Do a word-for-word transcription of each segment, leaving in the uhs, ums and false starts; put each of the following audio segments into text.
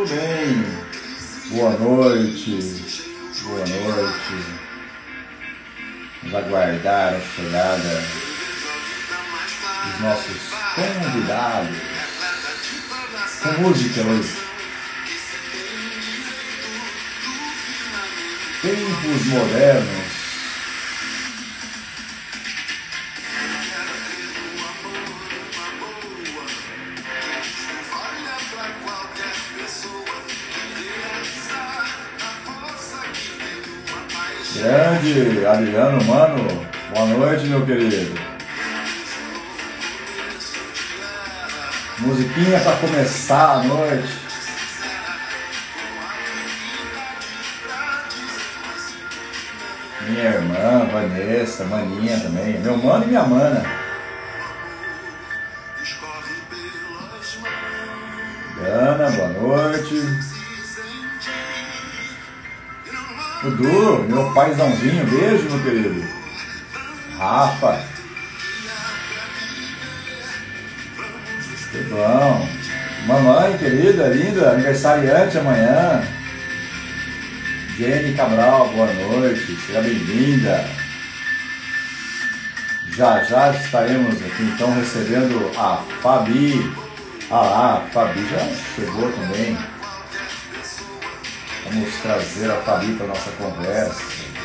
bem. Boa noite. Boa noite. Vamos aguardar a chegada dos nossos convidados. Com música hoje. Tempos modernos. Grande Adriano Mano, boa noite, meu querido. Musiquinha para começar a noite. Minha irmã, Vanessa, maninha também. Meu mano e minha mana. Ana, boa noite. Dudu, meu paizãozinho, beijo, meu querido. Rafa. Tudo bom. Mamãe, querida, linda, aniversariante amanhã. Jenny Cabral, boa noite, seja bem-vinda. Já já estaremos aqui então recebendo a Fabi. Ah lá, a Fabi já chegou também. Vamos trazer a Fabi para a nossa conversa.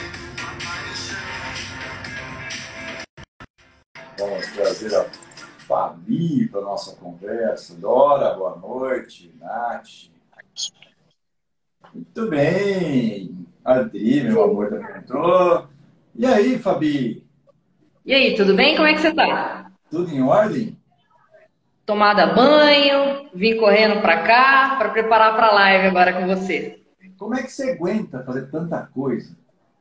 Vamos trazer a Fabi para a nossa conversa. Dora, boa noite. Nath. Muito bem. Adri, meu amor, também entrou. E aí, Fabi? E aí, tudo bem? Como é que você tá? Tudo em ordem? Tomada banho, vim correndo pra cá para preparar para a live agora com você. Como é que você aguenta fazer tanta coisa?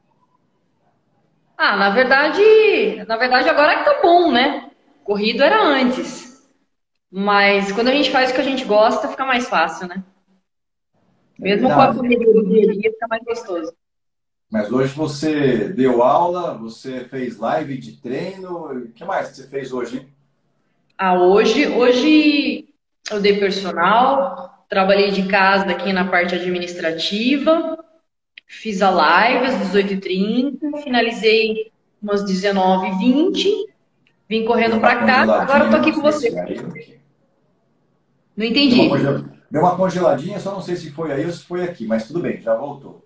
Ah, na verdade, na verdade agora que tá bom, né? Corrido era antes. Mas quando a gente faz o que a gente gosta, fica mais fácil, né? É Mesmo com a verdade. corrida do dia a dia, fica mais gostoso. Mas hoje você deu aula, você fez live de treino. O que mais que você fez hoje, hein? Ah, hoje, hoje eu dei personal, trabalhei de casa aqui na parte administrativa, fiz a live às dezoito e trinta, finalizei umas dezenove e vinte, vim Deu correndo uma pra cá, agora eu tô congeladinha, não aqui com sei você. se é aí. Ok. Não Deu uma entendi. congel- Deu uma congeladinha, só não sei se foi aí ou se foi aqui, mas tudo bem, já voltou.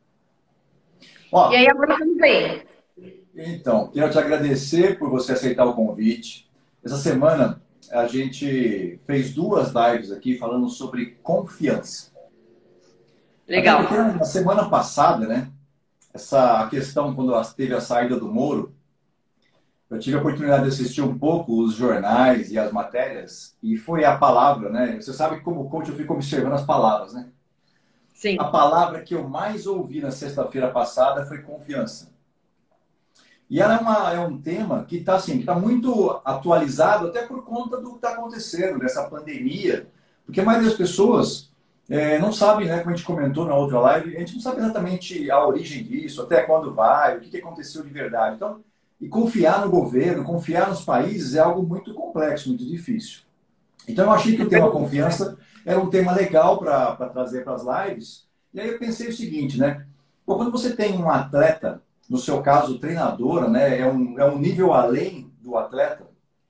E Ó, aí agora estamos bem. então, quero te agradecer por você aceitar o convite. Essa semana a gente fez duas lives aqui falando sobre confiança. Até porque Legal. na semana passada, né, essa questão quando teve a saída do Moro, eu tive a oportunidade de assistir um pouco os jornais e as matérias, e foi a palavra, né? Você sabe que como coach eu fico observando as palavras, né? A Sim. palavra que eu mais ouvi na sexta-feira passada foi confiança. E ela é, uma, é um tema que está assim, que tá muito atualizado até por conta do que está acontecendo, dessa pandemia. Porque a maioria das pessoas é, não sabe, né, como a gente comentou na outra live, a gente não sabe exatamente a origem disso, até quando vai, o que, que aconteceu de verdade. Então, e confiar no governo, confiar nos países é algo muito complexo, muito difícil. Então eu achei que o tema confiança era um tema legal para trazer para as lives. E aí eu pensei o seguinte, né? Pô, quando você tem um atleta, no seu caso treinadora, né? É um, é um nível além do atleta.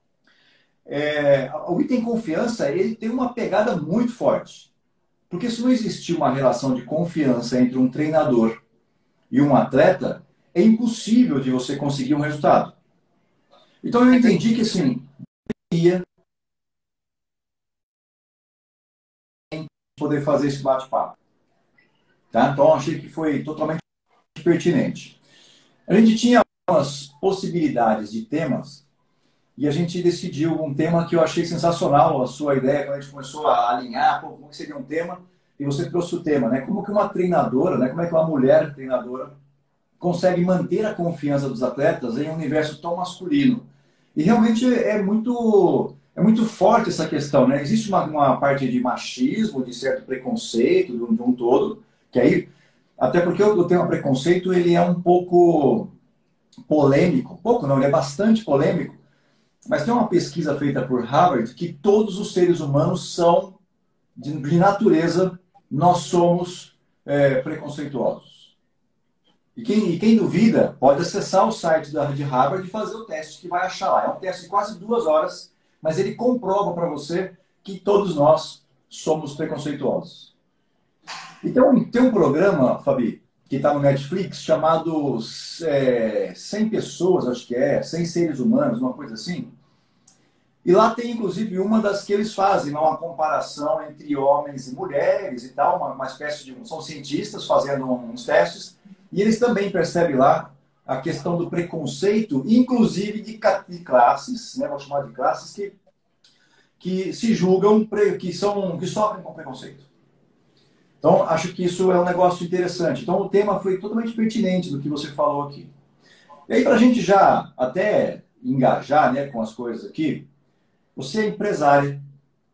É, o item confiança, ele tem uma pegada muito forte. Porque se não existir uma relação de confiança entre um treinador e um atleta, é impossível de você conseguir um resultado. Então eu entendi que, assim, ia poder fazer esse bate-papo. Tá? Então achei que foi totalmente pertinente. A gente tinha algumas possibilidades de temas e a gente decidiu um tema que eu achei sensacional, a sua ideia, quando a gente começou a alinhar, pô, como que seria um tema, e você trouxe o tema, né? Como que uma treinadora, né? Como é que uma mulher treinadora consegue manter a confiança dos atletas em um universo tão masculino? E realmente é muito, é muito forte essa questão, né? Existe uma, uma parte de machismo, de certo preconceito, de um, de um todo, que aí, até porque o tema preconceito, ele é um pouco polêmico, pouco não, ele é bastante polêmico, mas tem uma pesquisa feita por Harvard que todos os seres humanos são, de, de natureza, nós somos é, preconceituosos. E quem, e quem duvida pode acessar o site da, de Harvard e fazer o teste que vai achar lá. É um teste de quase duas horas, mas ele comprova para você que todos nós somos preconceituosos. Então, tem um programa, Fabi, que está no Netflix, chamado é, cem pessoas, acho que é, cem seres humanos, uma coisa assim. E lá tem, inclusive, uma das que eles fazem, uma comparação entre homens e mulheres e tal, uma, uma espécie de... São cientistas fazendo uns testes, e eles também percebem lá a questão do preconceito, inclusive de, de classes, né, vou chamar de classes, que, que se julgam, que, são, que sofrem com preconceito. Então, acho que isso é um negócio interessante. Então, o tema foi totalmente pertinente do que você falou aqui. E aí, para a gente já até engajar, né, com as coisas aqui, você é empresária,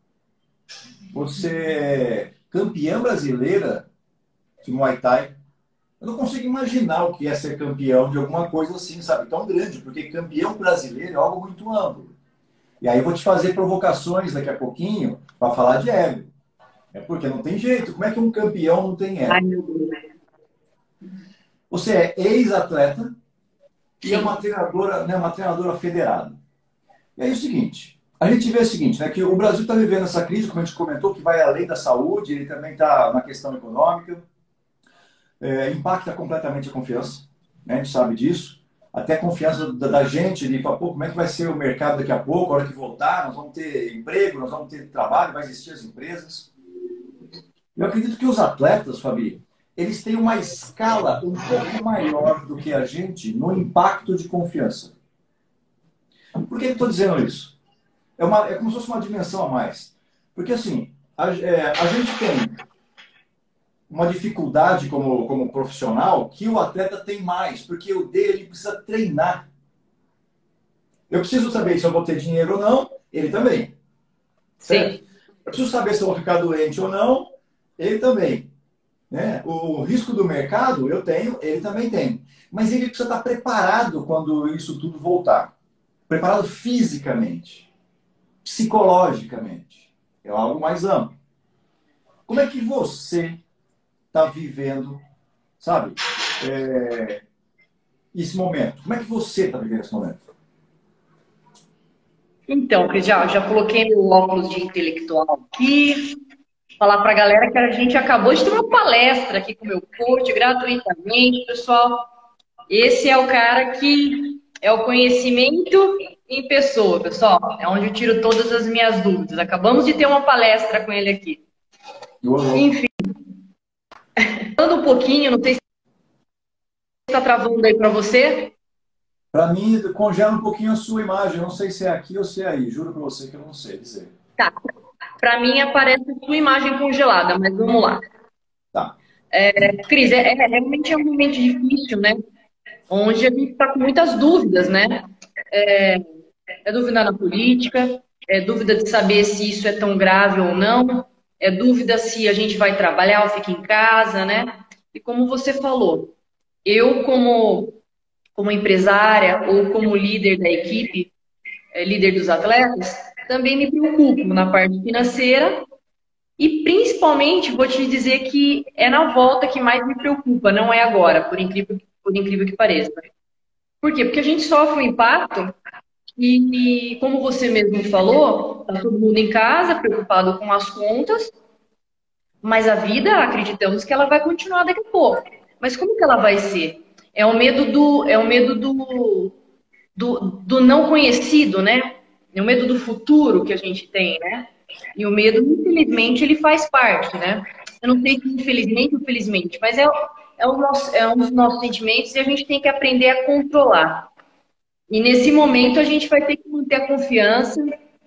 você é campeã brasileira de Muay Thai. Eu não consigo imaginar o que é ser campeão de alguma coisa assim, sabe, tão grande, porque campeão brasileiro é algo muito amplo. E aí eu vou te fazer provocações daqui a pouquinho para falar de ego. É porque não tem jeito. Como é que um campeão não tem ego? Ai, meu Deus. Você é ex-atleta e é uma treinadora, né, uma treinadora federada. E aí é o seguinte, a gente vê o seguinte, né, que o Brasil está vivendo essa crise, como a gente comentou, que vai além da saúde, ele também está na questão econômica, é, impacta completamente a confiança, né, a gente sabe disso, até a confiança da, da gente, de falar, pô, como é que vai ser o mercado daqui a pouco, a hora que voltar, nós vamos ter emprego, nós vamos ter trabalho, vai existir as empresas. Eu acredito que os atletas, Fabi, eles têm uma escala um pouco maior do que a gente no impacto de confiança. Por que eu estou dizendo isso? É, uma, é como se fosse uma dimensão a mais. Porque, assim, a, é, a gente tem uma dificuldade como, como profissional que o atleta tem mais, porque o dele precisa treinar. Eu preciso saber se eu vou ter dinheiro ou não, ele também. Certo? Sim. Eu preciso saber se eu vou ficar doente ou não, ele também. Né? O risco do mercado eu tenho, ele também tem. Mas ele precisa estar preparado quando isso tudo voltar. Preparado fisicamente, psicologicamente. É algo mais amplo. Como é que você está vivendo, sabe, é, esse momento? Como é que você está vivendo esse momento? Então, Cris, já, já coloquei meu óculos de intelectual aqui. Falar para a galera que a gente acabou de ter uma palestra aqui com o meu coach gratuitamente, pessoal. Esse é o cara que é o conhecimento em pessoa, pessoal. É onde eu tiro todas as minhas dúvidas. Acabamos de ter uma palestra com ele aqui. Uhum. Enfim. Falando um pouquinho, não sei se está travando aí para você. Para mim, congela um pouquinho a sua imagem. Não sei se é aqui ou se é aí. Juro para você que eu não sei dizer. Tá. Para mim aparece a sua imagem congelada, mas vamos lá. Tá. É, Cris, é, é, realmente é um momento difícil, né? Onde a gente está com muitas dúvidas, né? É, é dúvida na política, é dúvida de saber se isso é tão grave ou não, é dúvida se a gente vai trabalhar ou fica em casa, né? E como você falou, eu como, como empresária ou como líder da equipe, é, líder dos atletas, também me preocupo na parte financeira e principalmente vou te dizer que é na volta que mais me preocupa, não é agora, por incrível, por incrível que pareça. Por quê? Porque a gente sofre um impacto e, como você mesmo falou, está todo mundo em casa, preocupado com as contas, mas a vida, acreditamos que ela vai continuar daqui a pouco. Mas como que ela vai ser? É o medo do, é o medo do, do, do não conhecido, né? É o medo do futuro que a gente tem, né? E o medo, infelizmente, ele faz parte, né? Eu não sei se infelizmente ou felizmente, mas é, é, o nosso, é um dos nossos sentimentos e a gente tem que aprender a controlar. E nesse momento a gente vai ter que manter a confiança,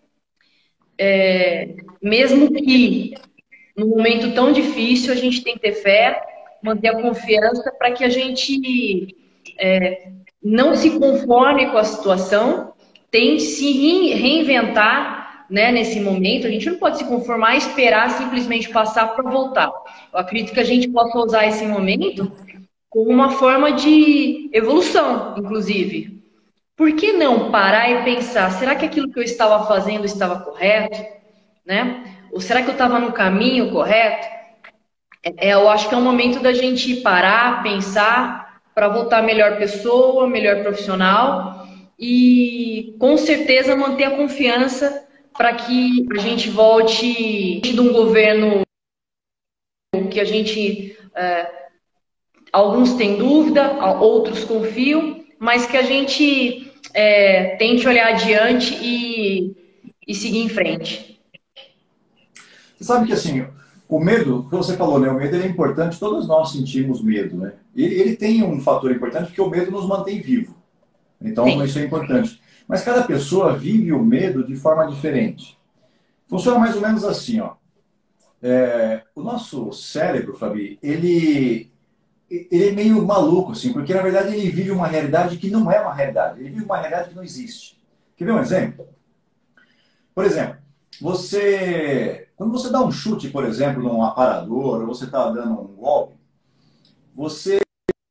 é, mesmo que num momento tão difícil a gente tem que ter fé, manter a confiança para que a gente é, não se conforme com a situação, tente se reinventar, né, nesse momento. A gente não pode se conformar e esperar simplesmente passar para voltar. Eu acredito que a gente possa usar esse momento como uma forma de evolução, inclusive. Por que não parar e pensar, será que aquilo que eu estava fazendo estava correto? Né? Ou será que eu estava no caminho correto? É, eu acho que é um momento da gente parar, pensar, para voltar melhor pessoa, melhor profissional e com certeza manter a confiança para que a gente volte de um governo que a gente, alguns têm dúvida, outros confiam, mas que a gente é, tente olhar adiante e, e seguir em frente. Você sabe que assim, o medo, que você falou, né? O medo ele é importante, todos nós sentimos medo, né? E ele tem um fator importante porque o medo nos mantém vivo. Então Sim. isso é importante. Mas cada pessoa vive o medo de forma diferente. Funciona mais ou menos assim, ó. É, o nosso cérebro, Fabi, ele, ele é meio maluco, assim, porque na verdade ele vive uma realidade que não é uma realidade. Ele vive uma realidade que não existe. Quer ver um exemplo? Por exemplo, você, quando você dá um chute, por exemplo, num aparador, ou você está dando um golpe, você,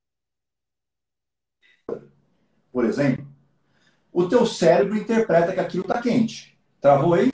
por exemplo, o teu cérebro interpreta que aquilo está quente. Travou aí?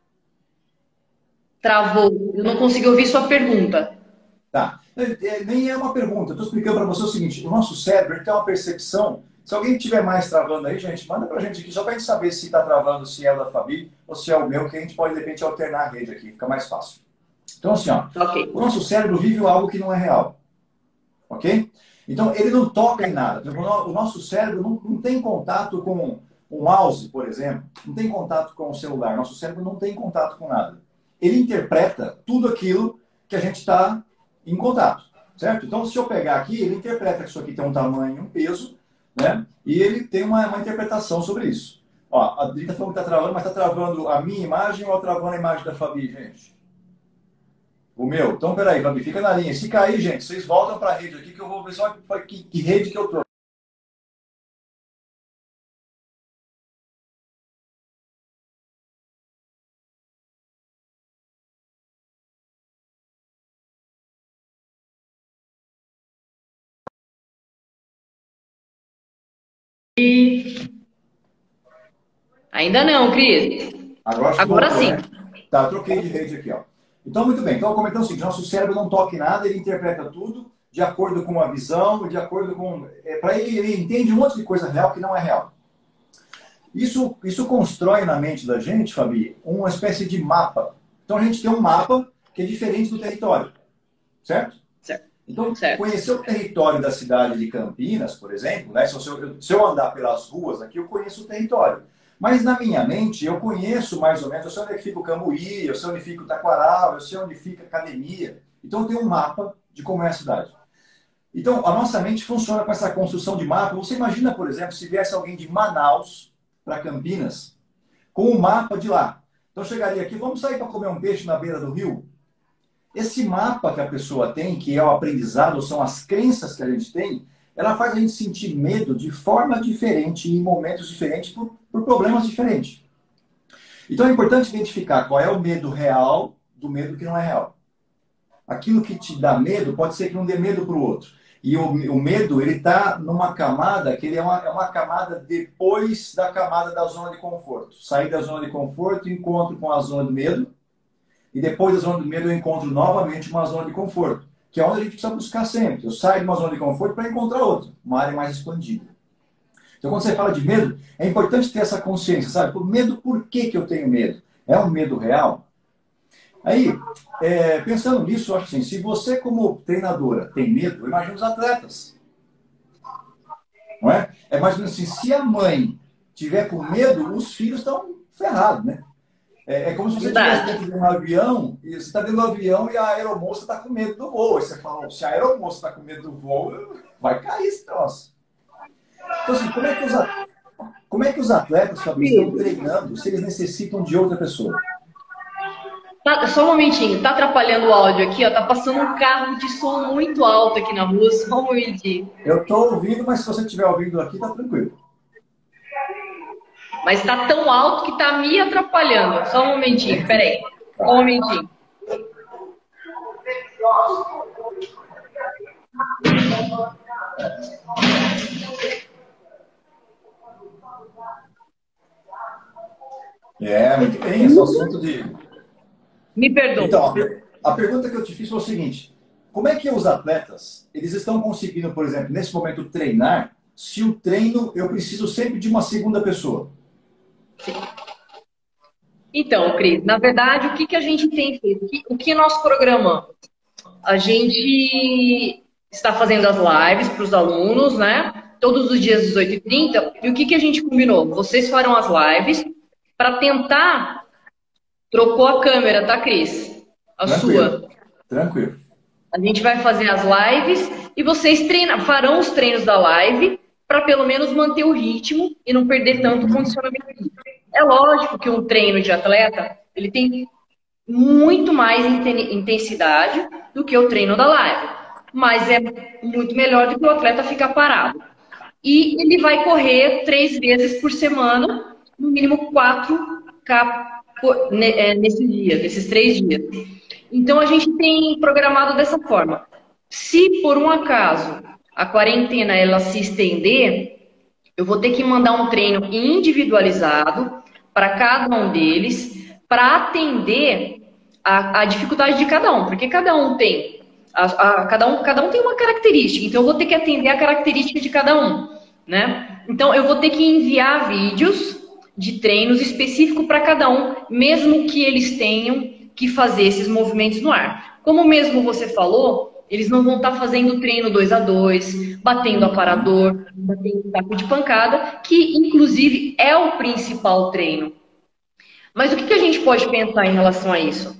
Travou. Eu não consegui ouvir sua pergunta. Tá. É, é, nem é uma pergunta. Eu estou explicando para você o seguinte: o nosso cérebro ele tem uma percepção. Se alguém tiver mais travando aí, gente, manda para a gente aqui, só para a gente saber se está travando, se é o da Fabi ou se é o meu, que a gente pode, de repente, alternar a rede aqui, fica mais fácil. Então, assim, ó, Ok. o nosso cérebro vive algo que não é real. Ok? Então, ele não toca em nada. O nosso cérebro não, não tem contato com um mouse, por exemplo, não tem contato com o celular. Nosso cérebro não tem contato com nada. Ele interpreta tudo aquilo que a gente está em contato, certo? Então, se eu pegar aqui, ele interpreta que isso aqui tem um tamanho, um peso, né? E ele tem uma, uma interpretação sobre isso. Ó, a Drita falou que está travando, mas está travando a minha imagem ou travando a imagem da Fabi, gente? O meu? Então, peraí, Fabi, fica na linha. Se cair, gente, vocês voltam para a rede aqui que eu vou ver só que, que rede que eu tô. Ainda não, Cris. Agora acho que Agora voltou, sim. né? Tá, troquei de rede aqui, ó. Então, muito bem. Então, comentando o seguinte, nosso cérebro não toca em nada, ele interpreta tudo de acordo com a visão, de acordo com... É, para ele, ele entende um monte de coisa real que não é real. Isso, isso constrói na mente da gente, Fabi, uma espécie de mapa. Então, a gente tem um mapa que é diferente do território, certo? Certo. Então, Certo. conhecer o território da cidade de Campinas, por exemplo, né? Se eu, se eu andar pelas ruas aqui, eu conheço o território. Mas na minha mente, eu conheço mais ou menos, eu sei onde fica o Cambuí, eu sei onde fica o Taquaral, eu sei onde fica a academia. Então, eu tenho um mapa de como é a cidade. Então, a nossa mente funciona com essa construção de mapa. Você imagina, por exemplo, se viesse alguém de Manaus para Campinas, com o um mapa de lá. Então, chegaria aqui, vamos sair para comer um peixe na beira do rio? Esse mapa que a pessoa tem, que é o aprendizado, são as crenças que a gente tem, ela faz a gente sentir medo de forma diferente, em momentos diferentes, por, por problemas diferentes. Então é importante identificar qual é o medo real do medo que não é real. Aquilo que te dá medo pode ser que não dê medo para o outro. E o, o medo, ele está numa camada, que ele é uma, é uma camada depois da camada da zona de conforto. Sair da zona de conforto, encontro com a zona do medo, e depois da zona do medo eu encontro novamente uma zona de conforto, que é onde a gente precisa buscar sempre. Eu saio de uma zona de conforto para encontrar outra, uma área mais expandida. Então, quando você fala de medo, é importante ter essa consciência, sabe? Por medo, por que, que eu tenho medo? É um medo real? Aí, é, pensando nisso, eu acho assim, se você como treinadora tem medo, imagina os atletas. Não é? É mais ou menos assim, se a mãe tiver com medo, os filhos estão ferrados, né? É, é como se você estivesse dentro de um avião, e você está dentro do avião e a aeromoça está com medo do voo. Aí você fala, se a aeromoça está com medo do voo, vai cair esse troço. Então, assim, como é que os, como é que os atletas, Fabi, estão treinando se eles necessitam de outra pessoa? Tá, só um momentinho, tá atrapalhando o áudio aqui, ó. Tá passando um carro de som muito alto aqui na rua, só um momentinho. Eu estou ouvindo, mas se você estiver ouvindo aqui, tá tranquilo. Mas tá tão alto que tá me atrapalhando. Só um momentinho, peraí. Só um momentinho. É, muito bem, esse assunto de... Me perdoa. Então, a, a pergunta que eu te fiz foi o seguinte, Como é que os atletas, eles estão conseguindo, por exemplo, nesse momento, treinar, se o treino eu preciso sempre de uma segunda pessoa? Então, Cris, na verdade, o que, que a gente tem feito? O que, o que nós programamos? A gente está fazendo as lives para os alunos, né? Todos os dias às dezoito e trinta. E o que, que a gente combinou? Vocês farão as lives para tentar... Trocou a câmera, tá, Cris? A Tranquilo. sua. Tranquilo. A gente vai fazer as lives e vocês treinam, farão os treinos da live para pelo menos manter o ritmo e não perder tanto o condicionamento físico. É lógico que um treino de atleta, ele tem muito mais intensidade do que o treino da live. Mas é muito melhor do que o atleta ficar parado. E ele vai correr três vezes por semana, no mínimo quatro K nesses dias, nesses três dias. Então a gente tem programado dessa forma. Se por um acaso a quarentena ela se estender, eu vou ter que mandar um treino individualizado para cada um deles, para atender a, a dificuldade de cada um, porque cada um tem a, a, cada um cada um tem uma característica, então eu vou ter que atender a característica de cada um, né? Então eu vou ter que enviar vídeos de treinos específicos para cada um, mesmo que eles tenham que fazer esses movimentos no ar. Como mesmo você falou, eles não vão estar fazendo treino dois a dois, batendo aparador, batendo taco de pancada, que inclusive é o principal treino. Mas o que a gente pode pensar em relação a isso?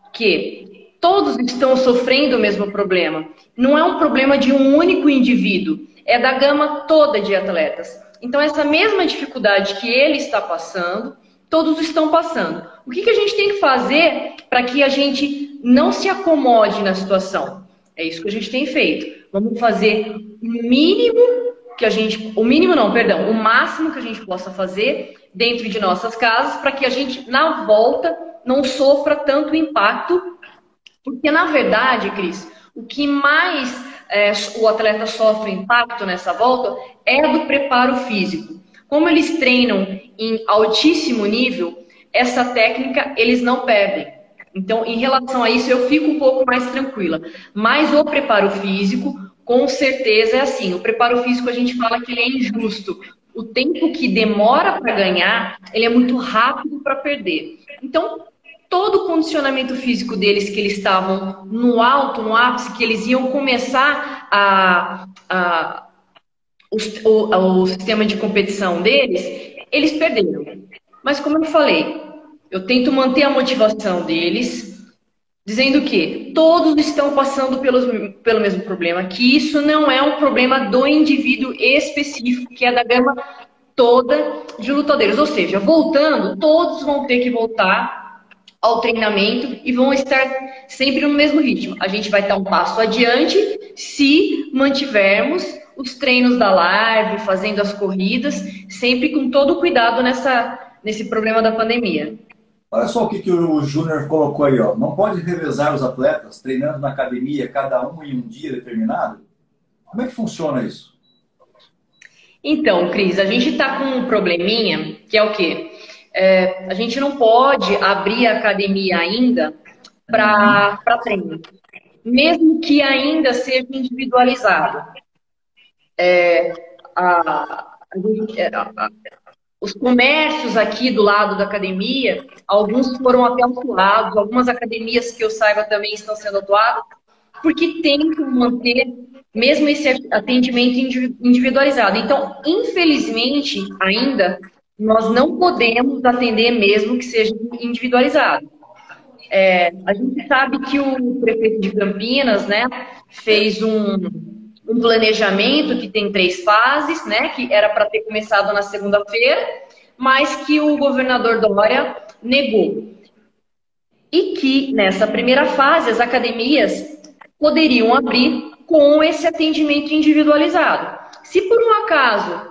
Que todos estão sofrendo o mesmo problema. Não é um problema de um único indivíduo, é da gama toda de atletas. Então, essa mesma dificuldade que ele está passando, todos estão passando. O que, que a gente tem que fazer para que a gente não se acomode na situação? É isso que a gente tem feito. Vamos fazer o mínimo que a gente... O mínimo não, perdão. O máximo que a gente possa fazer dentro de nossas casas para que a gente, na volta, não sofra tanto impacto. Porque, na verdade, Cris, o que mais... É, o atleta sofre impacto nessa volta é do preparo físico. Como eles treinam em altíssimo nível, essa técnica eles não perdem. Então, em relação a isso, eu fico um pouco mais tranquila. Mas o preparo físico, com certeza é assim. O preparo físico a gente fala que ele é injusto. O tempo que demora para ganhar, ele é muito rápido para perder. Então, todo o condicionamento físico deles, que eles estavam no alto, no ápice, que eles iam começar a, a, o, o, o sistema de competição deles, eles perderam. Mas como eu falei, eu tento manter a motivação deles, dizendo que todos estão passando pelos, pelo mesmo problema, que isso não é um problema do indivíduo específico, que é da gama toda de lutadores. Ou seja, voltando, todos vão ter que voltar ao treinamento e vão estar sempre no mesmo ritmo. A gente vai estar um passo adiante se mantivermos os treinos da live, fazendo as corridas, sempre com todo o cuidado nessa, nesse problema da pandemia. Olha só o que, que o Júnior colocou aí, ó. Não pode revezar os atletas treinando na academia, cada um em um dia determinado? Como é que funciona isso? Então, Cris, a gente está com um probleminha, que é o quê? É, a gente não pode abrir a academia ainda para treino, mesmo que ainda seja individualizado. É, a, a, a, os comércios aqui do lado da academia, alguns foram até autuados, algumas academias que eu saiba também estão sendo autuadas, porque tem que manter mesmo esse atendimento individualizado. Então, infelizmente, ainda... nós não podemos atender mesmo que seja individualizado. É, a gente sabe que o prefeito de Campinas, né, fez um, um planejamento que tem três fases, né, que era para ter começado na segunda-feira, mas que o governador Dória negou. E que nessa primeira fase as academias poderiam abrir com esse atendimento individualizado. Se por um acaso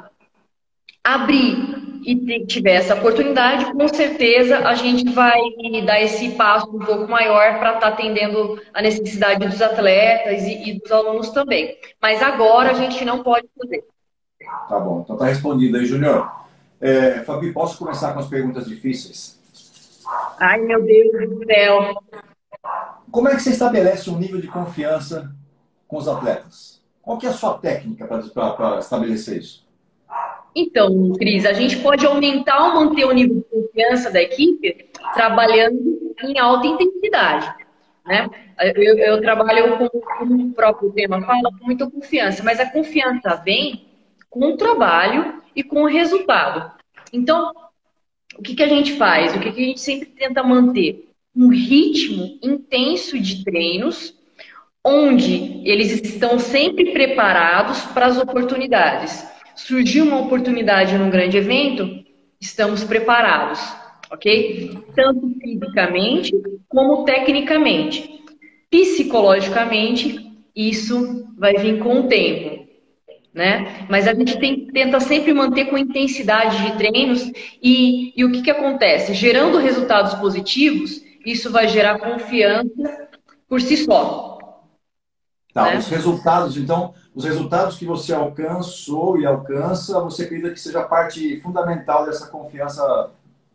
abrir e tiver essa oportunidade, com certeza a gente vai dar esse passo um pouco maior para estar atendendo a necessidade dos atletas e, e dos alunos também. Mas agora a gente não pode fazer. Tá bom, então tá respondido aí, Júnior. É, Fabi, posso começar com as perguntas difíceis? Ai, meu Deus do céu. como é que você estabelece um nível de confiança com os atletas? Qual que é a sua técnica para estabelecer isso? Então, Cris, a gente pode aumentar ou manter o nível de confiança da equipe trabalhando em alta intensidade, né? Eu, eu trabalho com, como o próprio tema fala, com muita confiança, mas a confiança vem com o trabalho e com o resultado. Então, o que, que a gente faz? O que, que a gente sempre tenta manter? Um ritmo intenso de treinos, onde eles estão sempre preparados para as oportunidades. Surgiu uma oportunidade num grande evento, estamos preparados, ok? Tanto fisicamente como tecnicamente. Psicologicamente, isso vai vir com o tempo, né? Mas a gente tem, tenta sempre manter com intensidade de treinos e, e o que, que acontece? Gerando resultados positivos, isso vai gerar confiança por si só. Tá, Né? os resultados, então, os resultados que você alcançou e alcança, você acredita que seja parte fundamental dessa confiança?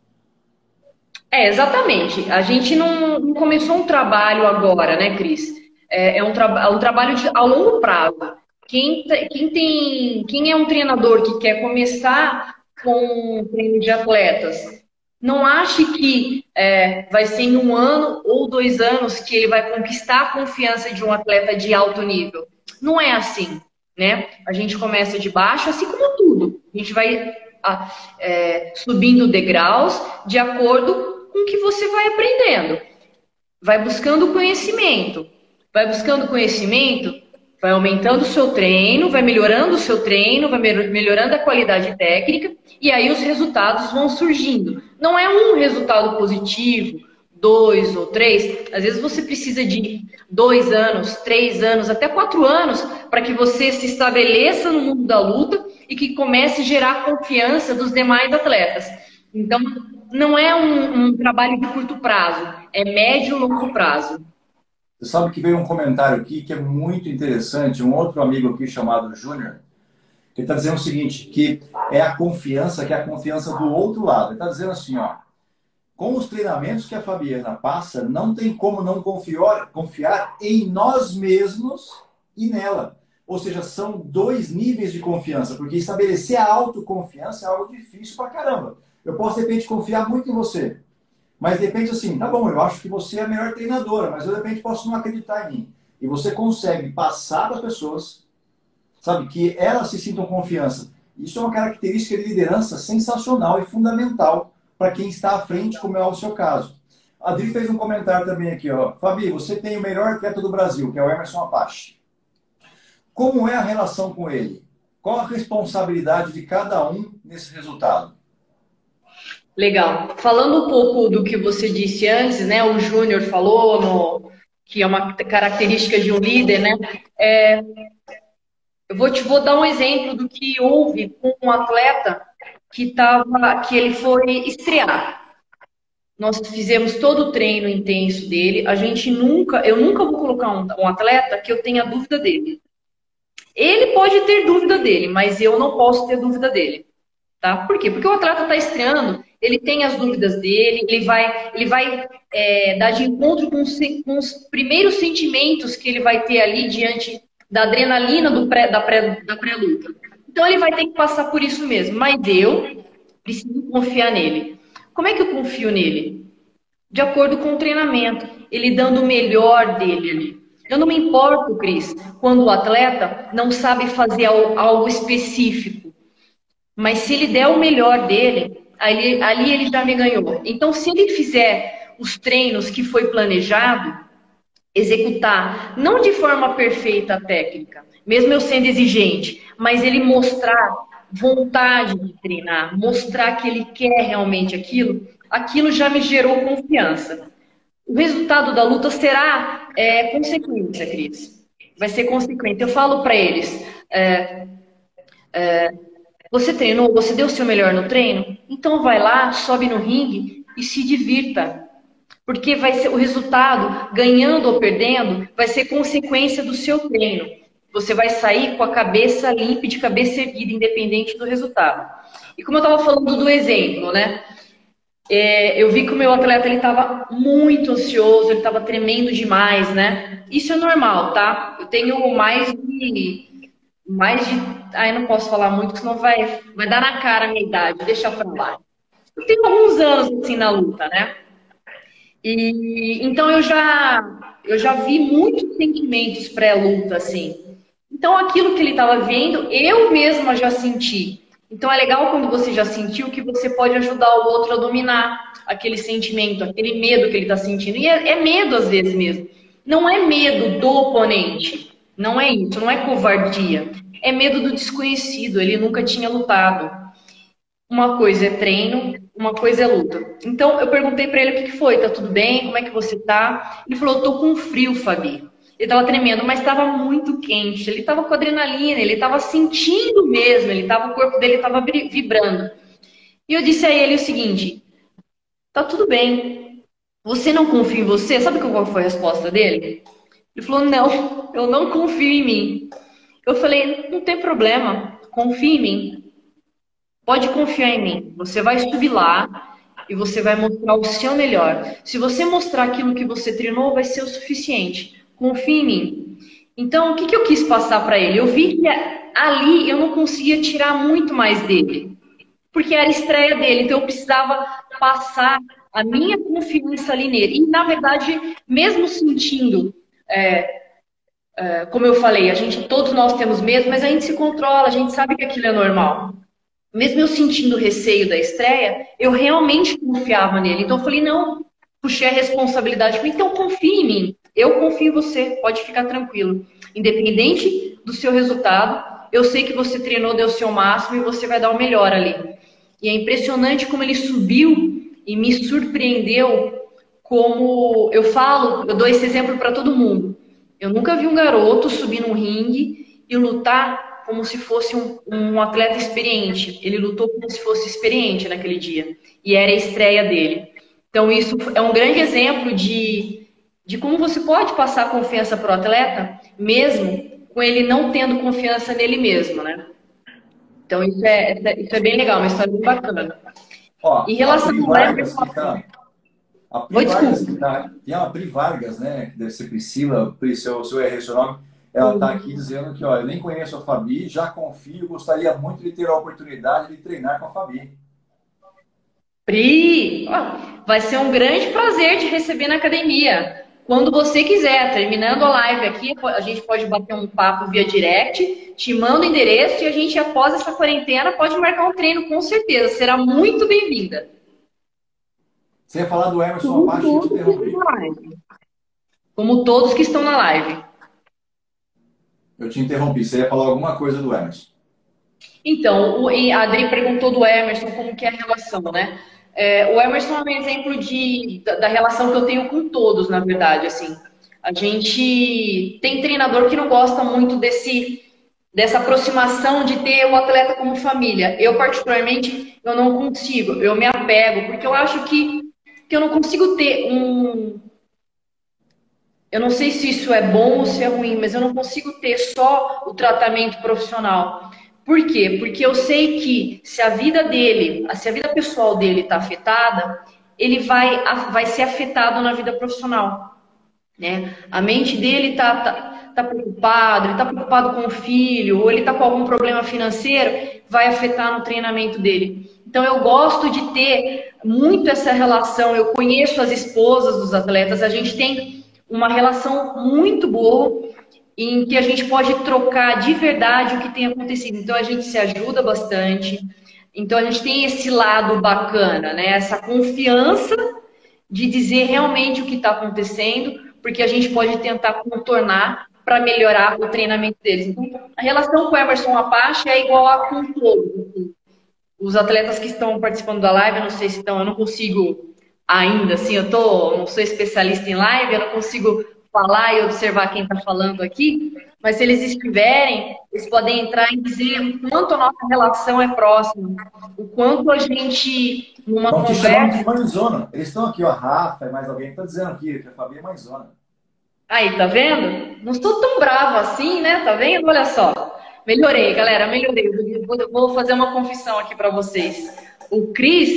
É, exatamente. A gente não, não começou um trabalho agora, né, Cris? É, é um, tra um trabalho de, a longo prazo. Quem, quem, tem, quem é um treinador que quer começar com um treino de atletas, não ache que é, vai ser em um ano ou dois anos que ele vai conquistar a confiança de um atleta de alto nível. Não é assim, né? A gente começa de baixo, assim como tudo. A gente vai é, subindo degraus de acordo com o que você vai aprendendo. Vai buscando conhecimento. Vai buscando conhecimento, vai aumentando o seu treino, vai melhorando o seu treino, vai melhorando a qualidade técnica e aí os resultados vão surgindo. Não é um resultado positivo, dois ou três. Às vezes você precisa de dois anos, três anos, até quatro anos para que você se estabeleça no mundo da luta e que comece a gerar confiança dos demais atletas. Então, não é um, um trabalho de curto prazo, é médio e longo prazo. Você sabe que veio um comentário aqui que é muito interessante, um outro amigo aqui chamado Júnior, que está dizendo o seguinte, que é a confiança, que é a confiança do outro lado. Ele está dizendo assim, ó, com os treinamentos que a Fabiana passa, não tem como não confiar, confiar em nós mesmos e nela. Ou seja, são dois níveis de confiança, porque estabelecer a autoconfiança é algo difícil pra caramba. Eu posso, de repente, confiar muito em você, mas de repente assim, tá bom, eu acho que você é a melhor treinadora, mas eu de repente posso não acreditar em mim. E você consegue passar para as pessoas, sabe, que elas se sintam confiança. Isso é uma característica de liderança sensacional e fundamental para quem está à frente, como é o seu caso. A Adri fez um comentário também aqui, ó. Fabi, você tem o melhor atleta do Brasil, que é o Emerson Apache. Como é a relação com ele? Qual a responsabilidade de cada um nesse resultado? Legal. Falando um pouco do que você disse antes, né? O Júnior falou no, que é uma característica de um líder, né? É, eu vou te vou dar um exemplo do que houve com um atleta que tava, que ele foi estrear. Nós fizemos todo o treino intenso dele. A gente nunca, eu nunca vou colocar um, um atleta que eu tenha dúvida dele. Ele pode ter dúvida dele, mas eu não posso ter dúvida dele. Tá? Por quê? Porque o atleta está estreando, ele tem as dúvidas dele, ele vai, ele vai é, dar de encontro com os, com os primeiros sentimentos que ele vai ter ali diante da adrenalina do pré, da pré, da pré-luta. Então ele vai ter que passar por isso mesmo. Mas eu preciso confiar nele. Como é que eu confio nele? De acordo com o treinamento, ele dando o melhor dele ali. Eu não me importo, Cris, quando o atleta não sabe fazer algo específico. Mas se ele der o melhor dele, ali, ali ele já me ganhou. Então, se ele fizer os treinos que foi planejado, executar, não de forma perfeita a técnica, mesmo eu sendo exigente, mas ele mostrar vontade de treinar, mostrar que ele quer realmente aquilo, aquilo já me gerou confiança. O resultado da luta será é, consequência, Cris. Vai ser consequência. Eu falo para eles... É, é, Você treinou? Você deu o seu melhor no treino? Então vai lá, sobe no ringue e se divirta. Porque vai ser o resultado, ganhando ou perdendo, vai ser consequência do seu treino. Você vai sair com a cabeça limpa, de cabeça erguida, independente do resultado. E como eu estava falando do exemplo, né? É, eu vi que o meu atleta ele estava muito ansioso, ele estava tremendo demais, né? Isso é normal, tá? Eu tenho mais de mais de, aí não posso falar muito, senão vai vai dar na cara a minha idade, deixa pra lá. Eu tenho alguns anos assim na luta, né? E então eu já eu já vi muitos sentimentos pré-luta assim. Então aquilo que ele estava vendo, eu mesma já senti. Então é legal quando você já sentiu que você pode ajudar o outro a dominar aquele sentimento, aquele medo que ele está sentindo. E é, é medo às vezes mesmo. Não é medo do oponente. Não é isso, não é covardia. É medo do desconhecido. Ele nunca tinha lutado. Uma coisa é treino, uma coisa é luta. Então eu perguntei pra ele o que que foi, tá tudo bem? Como é que você tá? Ele falou, tô com frio, Fabi. Ele tava tremendo, mas estava muito quente. Ele tava com adrenalina, ele tava sentindo mesmo, ele tava, o corpo dele tava vibrando. E eu disse a ele o seguinte, tá tudo bem. Você não confia em você? Sabe qual foi a resposta dele? Ele falou, não, eu não confio em mim. Eu falei, não tem problema, confia em mim. Pode confiar em mim. Você vai subir lá e você vai mostrar o seu melhor. Se você mostrar aquilo que você treinou, vai ser o suficiente. Confie em mim. Então, o que, que eu quis passar para ele? Eu vi que ali eu não conseguia tirar muito mais dele. Porque era a estreia dele. Então, eu precisava passar a minha confiança ali nele. E, na verdade, mesmo sentindo... É, é, como eu falei, a gente, todos nós temos medo, mas a gente se controla, a gente sabe que aquilo é normal. Mesmo eu sentindo receio da estreia, eu realmente confiava nele. Então eu falei, não, puxei a responsabilidade. Então confie em mim. Eu confio em você, pode ficar tranquilo. Independente do seu resultado, eu sei que você treinou, deu o seu máximo e você vai dar o melhor ali. E é impressionante como ele subiu e me surpreendeu. Como eu falo, eu dou esse exemplo para todo mundo. Eu nunca vi um garoto subir num ringue e lutar como se fosse um, um atleta experiente. Ele lutou como se fosse experiente naquele dia. E era a estreia dele. Então isso é um grande exemplo de, de como você pode passar confiança para o atleta, mesmo com ele não tendo confiança nele mesmo, né? Então isso é, isso é bem legal, uma história bem bacana. Ó, em relação a Pri ao Vargas, que tá, a Pri Oi, Vargas desculpa. que tá, tem uma Pri Vargas, né, que deve ser Priscila, Pri, se eu, se eu errei seu nome, ela está aqui dizendo que, ó, eu nem conheço a Fabi, já confio, gostaria muito de ter a oportunidade de treinar com a Fabi. Pri, ó, vai ser um grande prazer te receber na academia. Quando você quiser, terminando a live aqui, a gente pode bater um papo via direct, te manda o endereço e a gente, após essa quarentena, pode marcar um treino, com certeza. Será muito bem-vinda. Você ia falar do Emerson Apache, eu te interrompi. Como todos que estão na live. Eu te interrompi, você ia falar alguma coisa do Emerson. Então, a Adri perguntou do Emerson como que é a relação, né? É, o Emerson é um exemplo de, da, da relação que eu tenho com todos, na verdade, assim. A gente tem treinador que não gosta muito desse, dessa aproximação de ter o atleta como família. Eu, particularmente, eu não consigo, eu me apego, porque eu acho que, que eu não consigo ter um... Eu não sei se isso é bom ou se é ruim, mas eu não consigo ter só o tratamento profissional. Por quê? Porque eu sei que se a vida dele, se a vida pessoal dele está afetada, ele vai, vai ser afetado na vida profissional. Né? A mente dele está tá, tá preocupado, ele está preocupado com o filho, ou ele está com algum problema financeiro, vai afetar no treinamento dele. Então eu gosto de ter muito essa relação, eu conheço as esposas dos atletas, a gente tem uma relação muito boa, em que a gente pode trocar de verdade o que tem acontecido. Então a gente se ajuda bastante. Então a gente tem esse lado bacana, né? Essa confiança de dizer realmente o que está acontecendo, porque a gente pode tentar contornar para melhorar o treinamento deles. Então a relação com o Emerson Apache é igual a com todos. Os atletas que estão participando da live, eu não sei se estão, eu não consigo ainda, assim, eu tô, não sou especialista em live, eu não consigo falar e observar quem está falando aqui, mas se eles estiverem, eles podem entrar e dizer o quanto a nossa relação é próxima, o quanto a gente, numa Estão te conversa... chamando de mãezona. Eles estão aqui, ó, a Rafa e mais alguém está dizendo aqui que a Fabi é mãezona. Aí, tá vendo? Não estou tão brava assim, né? Tá vendo? Olha só. Melhorei, galera, melhorei. Eu vou, vou fazer uma confissão aqui para vocês. O Cris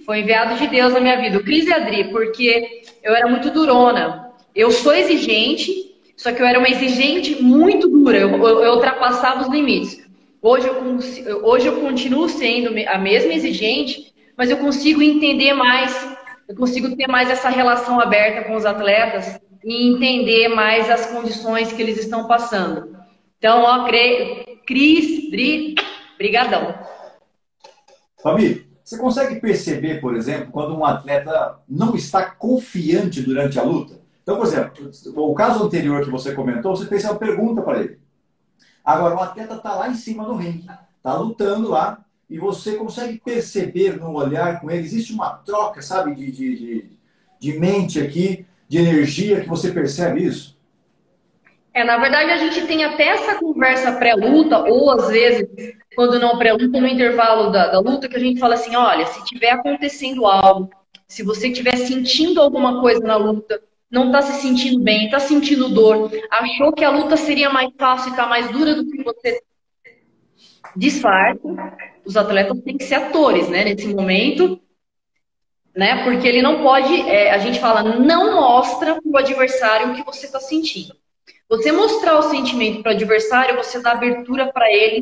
Foi enviado de Deus na minha vida. O Cris e a Adri, porque eu era muito durona. Eu sou exigente, só que eu era uma exigente muito dura. Eu, eu, eu ultrapassava os limites. Hoje eu, hoje eu continuo sendo a mesma exigente, mas eu consigo entender mais, eu consigo ter mais essa relação aberta com os atletas e entender mais as condições que eles estão passando. Então, ó, Cris, Dri, brigadão. Fabi, você consegue perceber, por exemplo, quando um atleta não está confiante durante a luta? Então, por exemplo, o caso anterior que você comentou, você fez uma pergunta para ele. Agora, o atleta está lá em cima do ringue, está lutando lá, e você consegue perceber no olhar com ele, existe uma troca, sabe, de, de, de, de mente aqui, de energia, que você percebe isso? É, na verdade, a gente tem até essa conversa pré-luta, ou às vezes, quando não pré-luta, no intervalo da, da luta, que a gente fala assim, olha, se tiver acontecendo algo, se você estiver sentindo alguma coisa na luta, não está se sentindo bem, está sentindo dor, achou que a luta seria mais fácil e está mais dura do que você, disfarça. Os atletas têm que ser atores, né, nesse momento, né, porque ele não pode, é, a gente fala, não mostra para o adversário o que você está sentindo. Você mostrar o sentimento para o adversário, você dá abertura para ele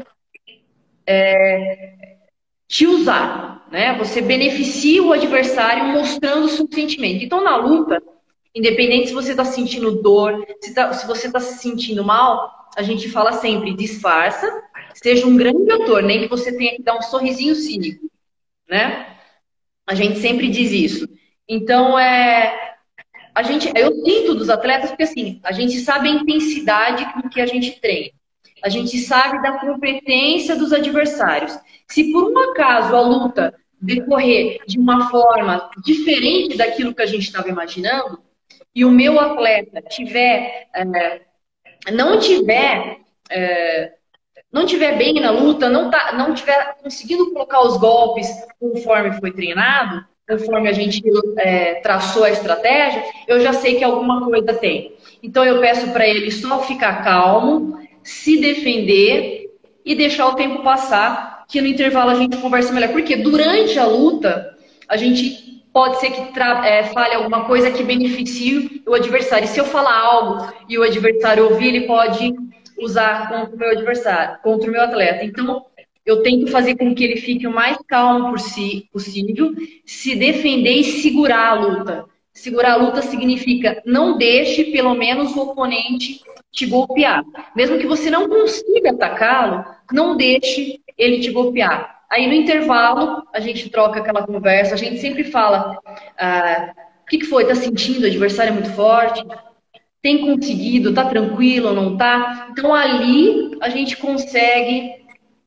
é, te usar, né? Você beneficia o adversário mostrando o seu sentimento. Então, na luta, independente se você está sentindo dor, se, tá, se você está se sentindo mal, a gente fala sempre, disfarça, seja um grande ator, nem que você tenha que dar um sorrisinho cínico, né? A gente sempre diz isso. Então, é... A gente, eu sinto dos atletas porque assim, a gente sabe a intensidade com que a gente treina. A gente sabe da competência dos adversários. Se por um acaso a luta decorrer de uma forma diferente daquilo que a gente estava imaginando, e o meu atleta tiver, é, não tiver, é, não tiver bem na luta, não, tá, não tiver conseguindo colocar os golpes conforme foi treinado, conforme a gente é, traçou a estratégia, eu já sei que alguma coisa tem. Então eu peço para ele só ficar calmo, se defender e deixar o tempo passar, que no intervalo a gente conversa melhor. Porque durante a luta, a gente pode ser que é, fale alguma coisa que beneficie o adversário. E se eu falar algo e o adversário ouvir, ele pode usar contra o meu adversário, contra o meu atleta. Então, eu tento fazer com que ele fique o mais calmo possível, se defender e segurar a luta. Segurar a luta significa não deixe, pelo menos, o oponente te golpear. Mesmo que você não consiga atacá-lo, não deixe ele te golpear. Aí, no intervalo, a gente troca aquela conversa, a gente sempre fala, ah, o que foi? Tá sentindo? O adversário é muito forte? Tem conseguido? Tá tranquilo ou não tá? Então, ali, a gente consegue...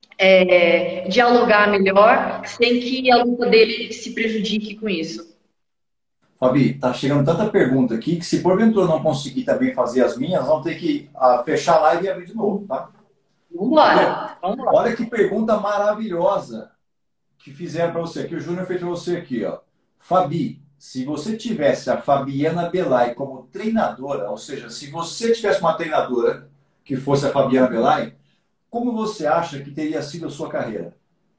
É, dialogar melhor, sem que a luta dele se prejudique com isso. Fabi, tá chegando tanta pergunta aqui que se porventura não conseguir também fazer as minhas, vamos ter que uh, fechar a live e abrir de novo, tá? Vamos lá. Vamos lá. Olha que pergunta maravilhosa que fizeram para você aqui. O Júnior fez para você aqui, ó. Fabi, se você tivesse a Fabiana Belay como treinadora, ou seja, se você tivesse uma treinadora que fosse a Fabiana Belay, como você acha que teria sido a sua carreira?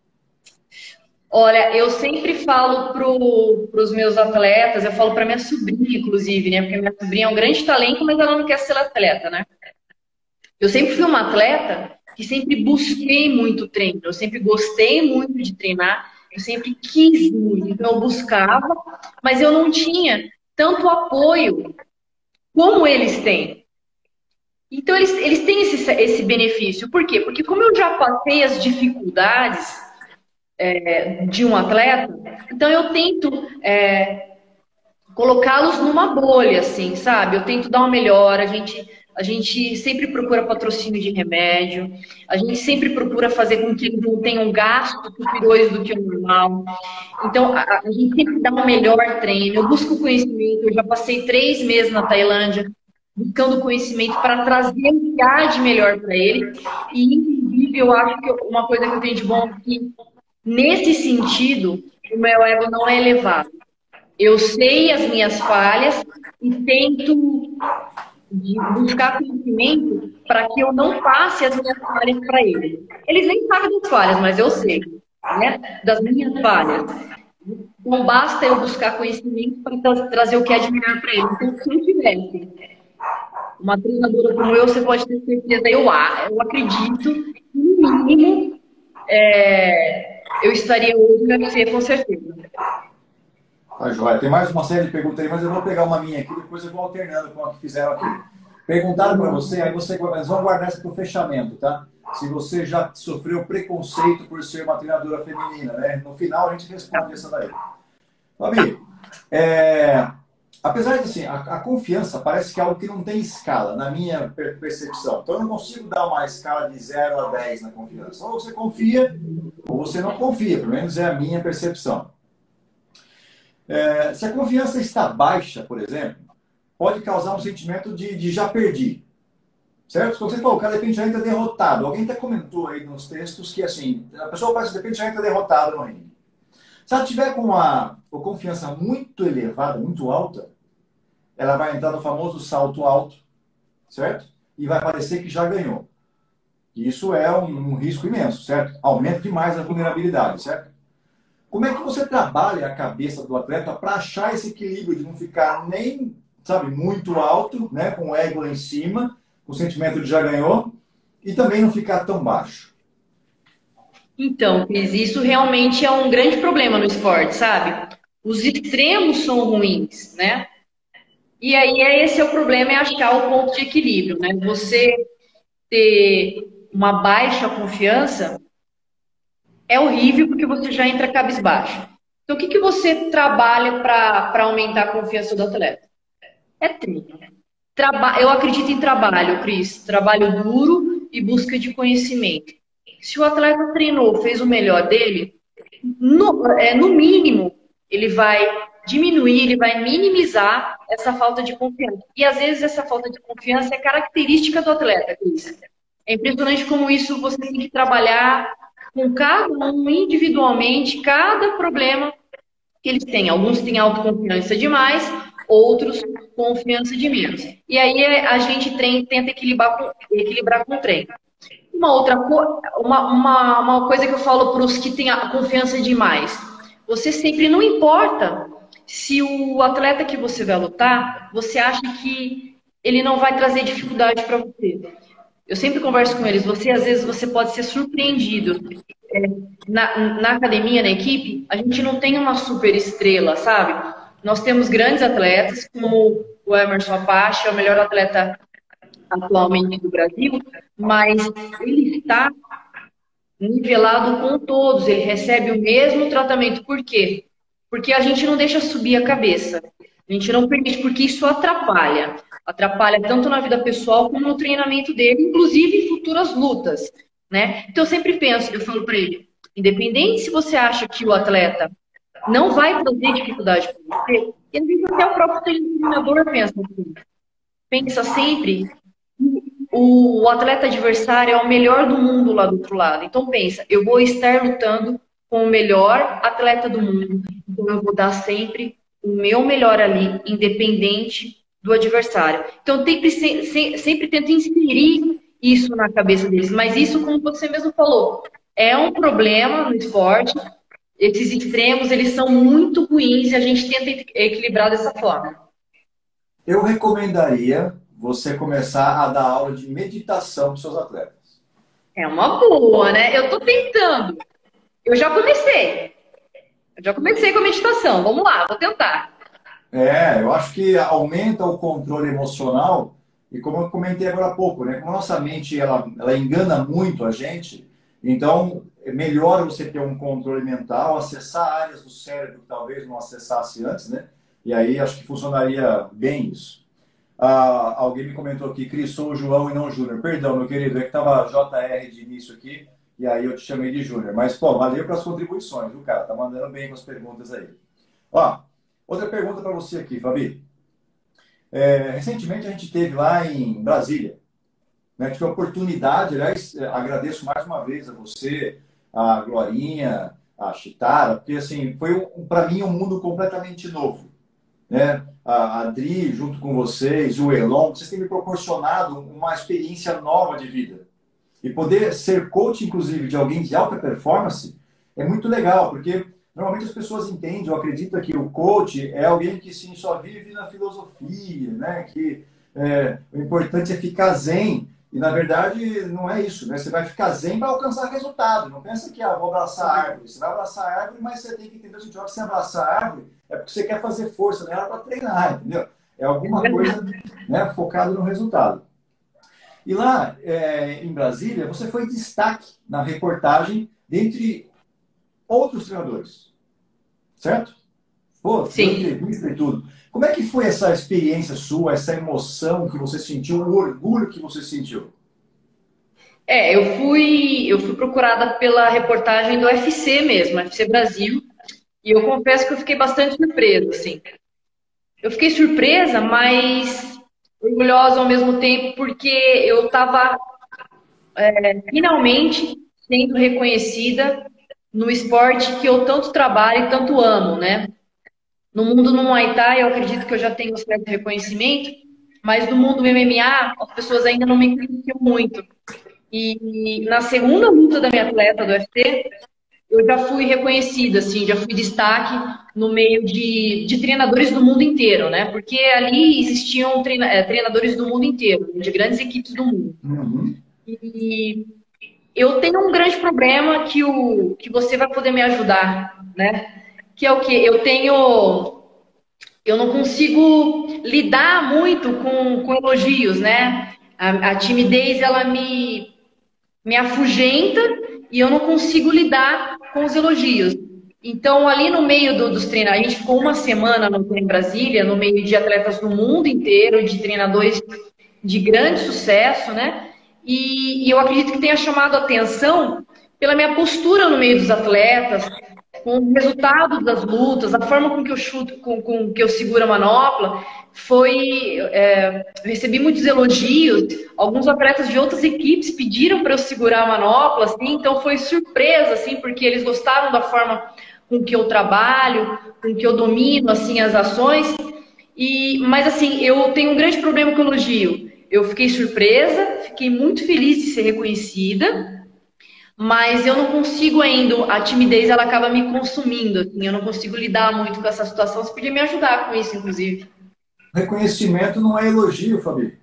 Olha, eu sempre falo para os meus atletas, eu falo para minha sobrinha, inclusive, né? Porque minha sobrinha é um grande talento, mas ela não quer ser atleta, né? Eu sempre fui uma atleta que sempre busquei muito treino, eu sempre gostei muito de treinar, eu sempre quis muito, então eu buscava, mas eu não tinha tanto apoio como eles têm. Então, eles, eles têm esse, esse benefício. Por quê? Porque como eu já passei as dificuldades é, de um atleta, então eu tento é, colocá-los numa bolha, assim, sabe? Eu tento dar uma melhora, a gente, a gente sempre procura patrocínio de remédio, a gente sempre procura fazer com que eles não tenham gastos superiores do que o normal. Então, a, a gente sempre dá um melhor treino, eu busco conhecimento, eu já passei três meses na Tailândia, buscando conhecimento para trazer a idade melhor para ele. E, inclusive, eu acho que uma coisa que eu tenho de bom é que, nesse sentido, o meu ego não é elevado. Eu sei as minhas falhas e tento buscar conhecimento para que eu não passe as minhas falhas para ele. Eles nem sabem das falhas, mas eu sei, né? Das minhas falhas. Não basta eu buscar conhecimento para tra trazer o que é de melhor para ele. Então, se eu tivesse uma treinadora como eu, você pode ter certeza, eu, eu acredito, no mínimo, é, eu estaria hoje no U F C, com certeza. Tá, joia. Tem mais uma série de perguntas aí, mas eu vou pegar uma minha aqui, depois eu vou alternando com a que fizeram aqui. Perguntaram para você, aí você, mas vamos guardar essa para o fechamento, tá? Se você já sofreu preconceito por ser uma treinadora feminina, né? No final a gente responde essa daí. Fabi, é, apesar de assim, a, a confiança parece que é algo que não tem escala, na minha percepção. Então eu não consigo dar uma escala de zero a dez na confiança. Ou você confia, ou você não confia, pelo menos é a minha percepção. É, se a confiança está baixa, por exemplo, pode causar um sentimento de, de já perdi. Certo? Quando você falou, o cara de repente já entra derrotado. Alguém até comentou aí nos textos que assim, a pessoa parece que de repente já entra derrotada no ringue. Se ela tiver com uma, uma confiança muito elevada, muito alta, ela vai entrar no famoso salto alto, certo? E vai parecer que já ganhou. Isso é um, um risco imenso, certo? Aumenta demais a vulnerabilidade, certo? Como é que você trabalha a cabeça do atleta para achar esse equilíbrio de não ficar nem, sabe, muito alto, né, com o ego lá em cima, com o sentimento de já ganhou, e também não ficar tão baixo? Então, Cris, isso realmente é um grande problema no esporte, sabe? Os extremos são ruins, né? E aí esse é o problema, é achar o ponto de equilíbrio, né? Você ter uma baixa confiança é horrível porque você já entra cabisbaixo. Então, o que, que você trabalha para aumentar a confiança do atleta? É treino. Traba Eu acredito em trabalho, Cris. Trabalho duro e busca de conhecimento. Se o atleta treinou, fez o melhor dele, no, é, no mínimo, ele vai diminuir, ele vai minimizar essa falta de confiança. E às vezes essa falta de confiança é característica do atleta, Cris. É impressionante como isso você tem que trabalhar com cada um individualmente, cada problema que eles têm. Alguns têm autoconfiança demais, outros confiança de menos. E aí a gente treina, tenta equilibrar com, equilibrar com o treino. Uma outra uma, uma, uma coisa que eu falo para os que têm a confiança demais. Você sempre, não importa se o atleta que você vai lutar, você acha que ele não vai trazer dificuldade para você. Eu sempre converso com eles, você às vezes você pode ser surpreendido. É, na, na academia, na equipe, a gente não tem uma super estrela, sabe? Nós temos grandes atletas, como o Emerson Apache, é o melhor atleta atualmente do Brasil, mas ele está nivelado com todos, ele recebe o mesmo tratamento. Por quê? Porque a gente não deixa subir a cabeça, a gente não permite, porque isso atrapalha. Atrapalha tanto na vida pessoal como no treinamento dele, inclusive em futuras lutas, né? Então eu sempre penso, eu falo para ele, independente se você acha que o atleta não vai trazer dificuldade para você, e às vezes até o próprio treinador pensa assim, pensa sempre o atleta adversário é o melhor do mundo lá do outro lado. Então pensa, eu vou estar lutando com o melhor atleta do mundo. Então eu vou dar sempre o meu melhor ali, independente do adversário. Então sempre, sempre, sempre tento inserir isso na cabeça deles. Mas isso, como você mesmo falou, é um problema no esporte. Esses extremos, eles são muito ruins e a gente tenta equilibrar dessa forma. Eu recomendaria você começar a dar aula de meditação para os seus atletas. É uma boa, né? Eu tô tentando. Eu já comecei. Eu já comecei com a meditação. Vamos lá, vou tentar. É, eu acho que aumenta o controle emocional e como eu comentei agora há pouco, né? Como a nossa mente, ela, ela engana muito a gente, então é melhor você ter um controle mental, acessar áreas do cérebro que talvez não acessasse antes, né? E aí acho que funcionaria bem isso. Ah, alguém me comentou aqui, Cris, sou o João e não o Júnior. Perdão, meu querido, é que estava J R de início aqui, e aí eu te chamei de Júnior. Mas, pô, valeu pelas contribuições, viu, cara? Tá mandando bem com as perguntas aí. Ó, outra pergunta para você aqui, Fabi. É, recentemente a gente teve lá em Brasília, né? Tive a oportunidade, aliás, agradeço mais uma vez a você, a Glorinha, a Chitara, porque, assim, foi, um, para mim, um mundo completamente novo, né? A Adri, junto com vocês, o Elon, vocês têm me proporcionado uma experiência nova de vida. E poder ser coach, inclusive, de alguém de alta performance é muito legal, porque Normalmente as pessoas entendem ou acreditam que o coach é alguém que sim, só vive na filosofia, né? Que é, o importante é ficar zen. E, na verdade, não é isso, né? Você vai ficar zen para alcançar resultado. Não pensa que, ah, vou abraçar a árvore. Você vai abraçar a árvore, mas você tem que entender o seguinte, que você abraçar a árvore é porque você quer fazer força, não é para treinar, entendeu? É alguma coisa, né, focada no resultado. E lá, é, em Brasília, você foi destaque na reportagem dentre outros treinadores, certo? Pô, deu Sim. entrevista e tudo. Como é que foi essa experiência sua, essa emoção que você sentiu, o orgulho que você sentiu? É, eu fui, eu fui procurada pela reportagem do U F C mesmo, U F C Brasil, e eu confesso que eu fiquei bastante surpresa, assim. Eu fiquei surpresa, mas orgulhosa ao mesmo tempo, porque eu estava finalmente sendo reconhecida no esporte que eu tanto trabalho e tanto amo, né? No mundo do Muay Thai, eu acredito que eu já tenho um certo reconhecimento, mas no mundo do M M A, as pessoas ainda não me conheciam muito. E na segunda luta da minha atleta do U F C, eu já fui reconhecida, assim, já fui destaque no meio de, de treinadores do mundo inteiro, né? Porque ali existiam treina, eh, treinadores do mundo inteiro, de grandes equipes do mundo. Uhum. E eu tenho um grande problema que, o, que você vai poder me ajudar, né? Que é o que? Eu tenho. Eu não consigo lidar muito com, com elogios, né? A, a timidez, ela me, me afugenta e eu não consigo lidar com os elogios. Então, ali no meio do, dos treinadores, a gente ficou uma semana no, em Brasília, no meio de atletas do mundo inteiro, de treinadores de grande sucesso, né? E, e eu acredito que tenha chamado a atenção pela minha postura no meio dos atletas, com o resultado das lutas, a forma com que eu chuto, com, com que eu seguro a manopla, foi, é, eu recebi muitos elogios. Alguns atletas de outras equipes pediram para eu segurar a manopla, assim, então foi surpresa, assim, porque eles gostaram da forma com que eu trabalho, com que eu domino, assim, as ações. E, mas assim, eu tenho um grande problema com elogio. Eu fiquei surpresa, fiquei muito feliz de ser reconhecida, mas eu não consigo ainda, a timidez ela acaba me consumindo, assim, eu não consigo lidar muito com essa situação. Você podia me ajudar com isso, inclusive. Reconhecimento não é elogio, Fabi.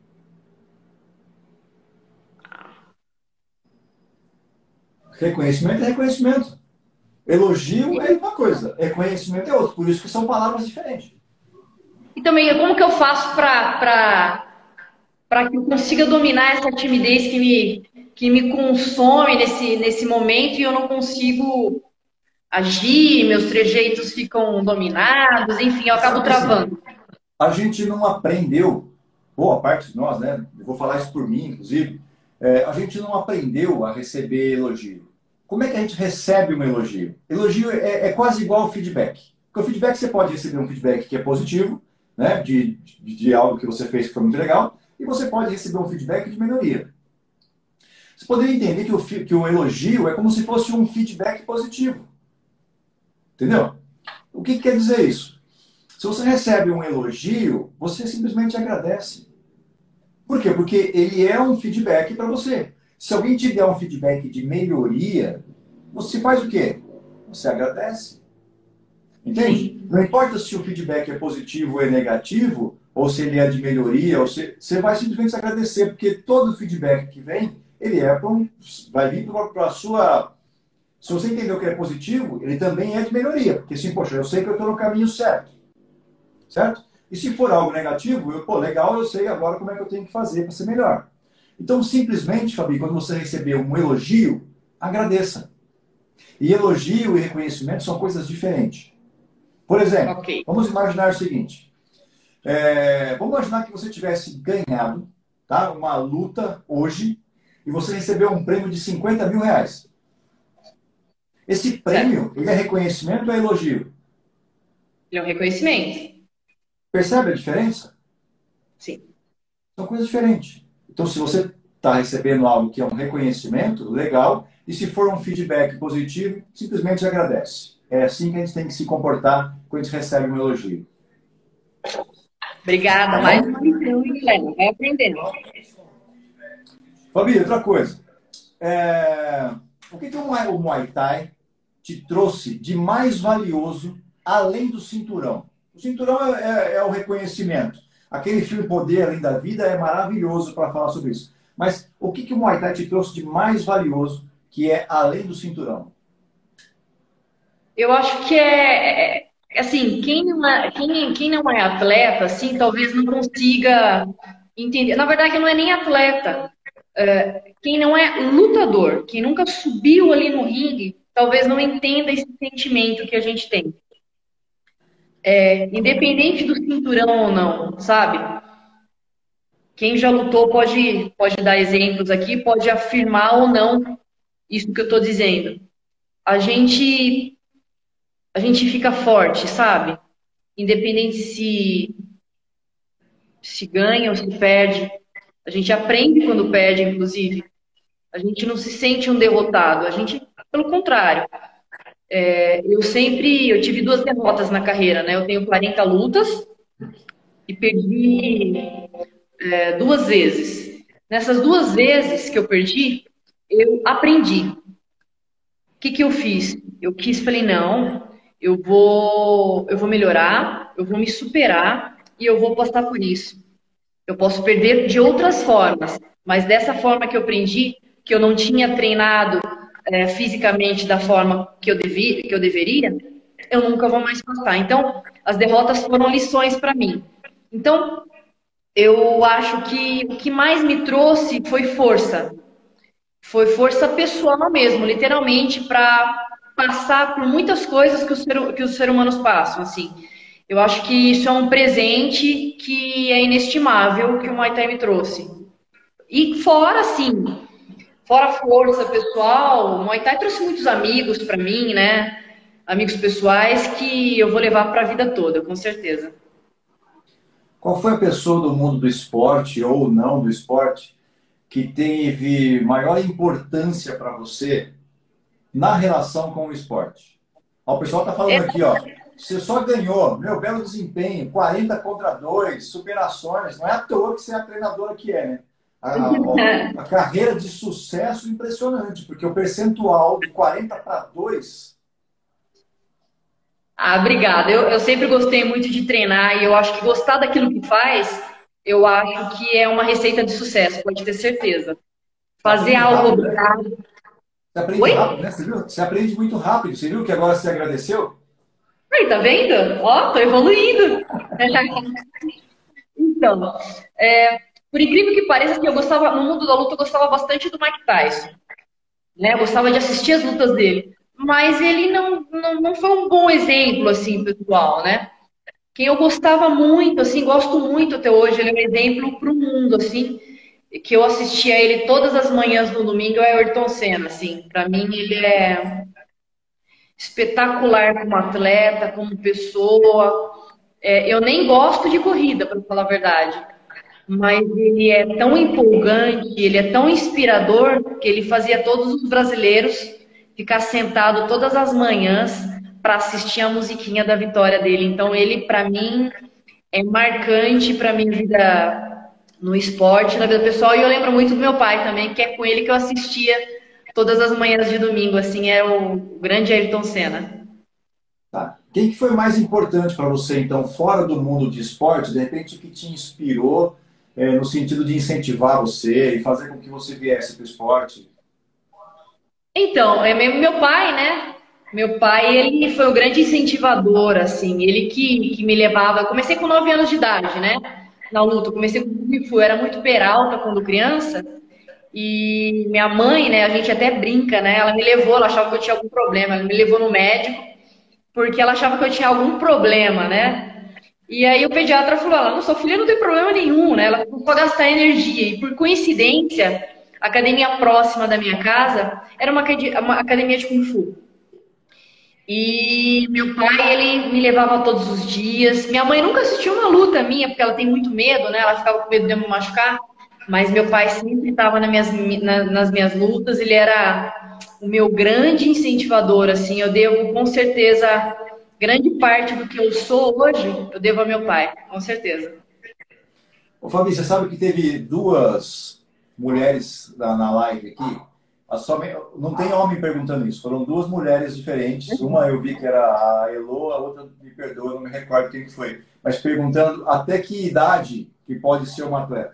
Reconhecimento é reconhecimento. Elogio é uma coisa, reconhecimento é outra. Por isso que são palavras diferentes. E também, como que eu faço para para que eu consiga dominar essa timidez que me, que me consome nesse, nesse momento e eu não consigo agir, meus trejeitos ficam dominados, enfim, eu acabo Sabe que assim, travando. a gente não aprendeu, boa parte de nós, né? Eu vou falar isso por mim, inclusive. É, a gente não aprendeu a receber elogio. Como é que a gente recebe um elogio? Elogio é, é quase igual ao feedback. Porque o feedback você pode receber um feedback que é positivo, né? De, de, de algo que você fez que foi muito legal, e você pode receber um feedback de melhoria. Você poderia entender que o, que o elogio é como se fosse um feedback positivo. Entendeu? O que, que quer dizer isso? Se você recebe um elogio, você simplesmente agradece. Por quê? Porque ele é um feedback para você. Se alguém te der um feedback de melhoria, você faz o quê? Você agradece. Entende? Sim. Não importa se o feedback é positivo ou é negativo, ou se ele é de melhoria, ou se, você vai simplesmente agradecer, porque todo feedback que vem, ele é para um, vai vir para a sua... Se você entendeu que é positivo, ele também é de melhoria. Porque assim, poxa, eu sei que eu estou no caminho certo. Certo? E se for algo negativo, eu, pô, legal, eu sei agora como é que eu tenho que fazer para ser melhor. Então, simplesmente, Fabi, quando você receber um elogio, agradeça. E elogio e reconhecimento são coisas diferentes. Por exemplo, Ok. vamos imaginar o seguinte. É, vamos imaginar que você tivesse ganhado, tá, uma luta hoje e você recebeu um prêmio de cinquenta mil reais. Esse prêmio, ele é reconhecimento ou é elogio? Ele é um reconhecimento. Percebe a diferença? Sim. São coisas diferentes. Então, se você está recebendo algo que é um reconhecimento, legal, e se for um feedback positivo, simplesmente agradece. É assim que a gente tem que se comportar quando a gente recebe um elogio. Obrigada. Tá Mais bom? uma lição, hein, Guilherme? Vai aprendendo. Fabi, outra coisa. É... O que, que o Muay Thai te trouxe de mais valioso além do cinturão? O cinturão é, é, é o reconhecimento. Aquele filme Poder Além da Vida é maravilhoso para falar sobre isso. Mas o que, que o Muay Thai te trouxe de mais valioso, que é além do cinturão? Eu acho que é, é- assim, quem não é, quem, quem não é atleta, assim, talvez não consiga entender. Na verdade, não é nem atleta. É, quem não é lutador, quem nunca subiu ali no ringue, talvez não entenda esse sentimento que a gente tem. É, independente do cinturão ou não, sabe? Quem já lutou pode, pode dar exemplos aqui, pode afirmar ou não isso que eu estou dizendo. A gente, a gente fica forte, sabe? Independente se, se ganha ou se perde. A gente aprende quando perde, inclusive. A gente não se sente um derrotado. A gente, pelo contrário. É, eu sempre, eu tive duas derrotas na carreira, né? Eu tenho quarenta lutas e perdi é, duas vezes. Nessas duas vezes que eu perdi, eu aprendi. O que que eu fiz? Eu quis, falei, não, eu vou, eu vou melhorar, eu vou me superar e eu vou passar por isso. Eu posso perder de outras formas, mas dessa forma que eu aprendi, que eu não tinha treinado é, fisicamente da forma que eu, devia, que eu deveria, eu nunca vou mais passar. Então, as derrotas foram lições para mim. Então, eu acho que o que mais me trouxe foi força. Foi força pessoal mesmo, literalmente, para passar por muitas coisas que os, ser, que os seres humanos passam, assim. Eu acho que isso é um presente que é inestimável que o Muay Thai me trouxe. E fora, assim, fora a força pessoal, o Muay Thai trouxe muitos amigos para mim, né? Amigos pessoais que eu vou levar para a vida toda, com certeza. Qual foi a pessoa do mundo do esporte ou não do esporte que teve maior importância para você na relação com o esporte? Ó, o pessoal está falando aqui, ó. Você só ganhou, meu, belo desempenho, quarenta contra dois, superações. Não é à toa que você é a treinadora que é, né? A, a, a carreira de sucesso impressionante, porque o percentual de quarenta para dois. Ah, obrigada. Eu, eu sempre gostei muito de treinar e eu acho que gostar daquilo que faz, eu acho que é uma receita de sucesso, pode ter certeza. Você Fazer aprende algo rápido, né? obrigado. Você aprende rápido, Oi? né? Você viu? Você aprende muito rápido. Você viu que agora você agradeceu? Aí, tá vendo? Ó, tô evoluindo. Então, é, por incrível que pareça, que eu gostava, no mundo da luta, eu gostava bastante do Mike Tyson, né? Eu gostava de assistir as lutas dele. Mas ele não, não, não foi um bom exemplo, assim, pessoal, né? Quem eu gostava muito, assim, gosto muito até hoje, ele é um exemplo para o mundo, assim, que eu assistia ele todas as manhãs no domingo, é o Ayrton Senna, assim. Para mim, ele é espetacular como atleta, como pessoa. É, eu nem gosto de corrida, para falar a verdade. Mas ele é tão empolgante, ele é tão inspirador que ele fazia todos os brasileiros ficar sentado todas as manhãs para assistir a musiquinha da vitória dele. Então ele, para mim, é marcante para minha vida no esporte, na vida pessoal. E eu lembro muito do meu pai também, que é com ele que eu assistia todas as manhãs de domingo. Assim, é o grande Ayrton Senna. Tá. Quem que foi mais importante para você, então, fora do mundo de esporte, de repente, que te inspirou é, no sentido de incentivar você e fazer com que você viesse para o esporte? Então, é meu meu pai, né? Meu pai, ele foi o grande incentivador, assim, ele que, que me levava. Eu comecei com nove anos de idade, né? Na luta, eu comecei com Kung Fu, eu era muito peralta quando criança. E minha mãe, né, a gente até brinca, né? Ela me levou, ela achava que eu tinha algum problema, ela me levou no médico, porque ela achava que eu tinha algum problema, né? E aí o pediatra falou, ela, não, sua filha não tem problema nenhum, né? Ela começou a gastar energia. E por coincidência, a academia próxima da minha casa era uma, acad- uma academia de Kung Fu. E meu pai, ele me levava todos os dias. Minha mãe nunca assistiu uma luta minha, porque ela tem muito medo, né? Ela ficava com medo de eu me machucar. Mas meu pai sempre estava nas minhas, na- nas minhas lutas. Ele era o meu grande incentivador, assim. Eu devo, com certeza, grande parte do que eu sou hoje, eu devo ao meu pai, com certeza. Ô, Fabi, você sabe que teve duas mulheres na, na live aqui a some- não tem homem perguntando isso, foram duas mulheres diferentes. Uma eu vi que era a Elo, a outra, me perdoa, não me recordo quem que foi. Mas perguntando até que idade que pode ser uma atleta.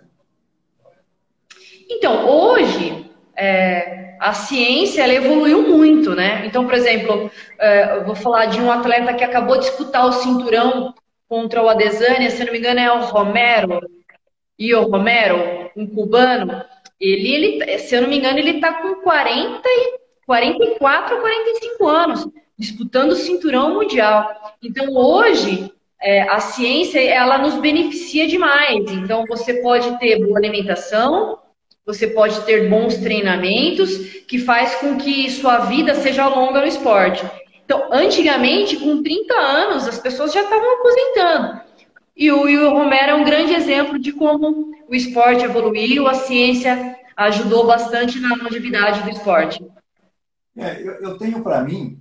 Então, hoje, é, a ciência ela evoluiu muito, né? Então, por exemplo, é, eu vou falar de um atleta que acabou de disputar o cinturão contra o Adesanya, se eu não me engano é o Romero, e o Romero, um cubano. Ele, ele, se eu não me engano, ele está com quarenta, e- quarenta e quatro ou quarenta e cinco anos, disputando o cinturão mundial. Então, hoje, é, a ciência, ela nos beneficia demais. Então, você pode ter boa alimentação, você pode ter bons treinamentos, que faz com que sua vida seja longa no esporte. Então, antigamente, com trinta anos, as pessoas já estavam aposentando. E o, e o Romero é um grande exemplo de como o esporte evoluiu, a ciência ajudou bastante na longevidade do esporte. É, eu, eu tenho para mim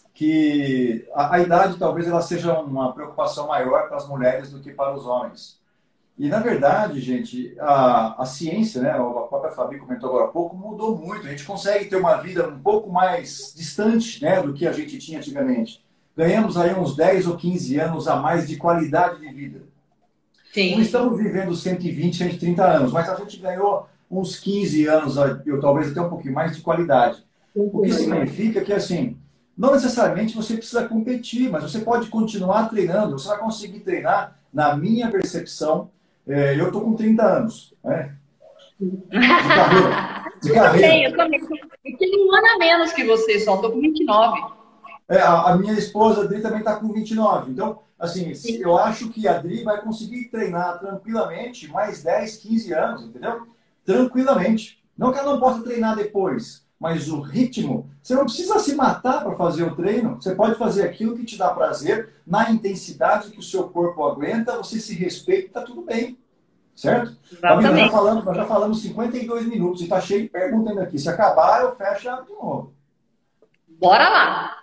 que a, a idade talvez ela seja uma preocupação maior para as mulheres do que para os homens. E, na verdade, gente, a, a ciência, né, a própria Fabi comentou agora há pouco, mudou muito. A gente consegue ter uma vida um pouco mais distante, né, do que a gente tinha antigamente. Ganhamos aí uns dez ou quinze anos a mais de qualidade de vida. Sim. Não estamos vivendo cento e vinte, cento e trinta anos, mas a gente ganhou uns quinze anos, eu talvez até um pouquinho mais de qualidade. O que significa que, assim, não necessariamente você precisa competir, mas você pode continuar treinando. Você vai conseguir treinar, na minha percepção, é, eu estou com trinta anos, né? De carreira. De carreira. Eu também, eu também. Eu tenho um ano a menos que você, só estou com vinte e nove. É, a, a minha esposa, a Adri, também está com vinte e nove. Então, assim, Sim. eu acho que a Adri vai conseguir treinar tranquilamente mais dez, quinze anos, entendeu? Tranquilamente. Não que ela não possa treinar depois, mas o ritmo, você não precisa se matar para fazer o treino. Você pode fazer aquilo que te dá prazer, na intensidade que o seu corpo aguenta, você se respeita, está tudo bem. Certo? Fabi, nós já falamos, nós já falamos cinquenta e dois minutos e está cheio de perguntas ainda aqui. Se acabar, eu fecho de novo. Bora lá!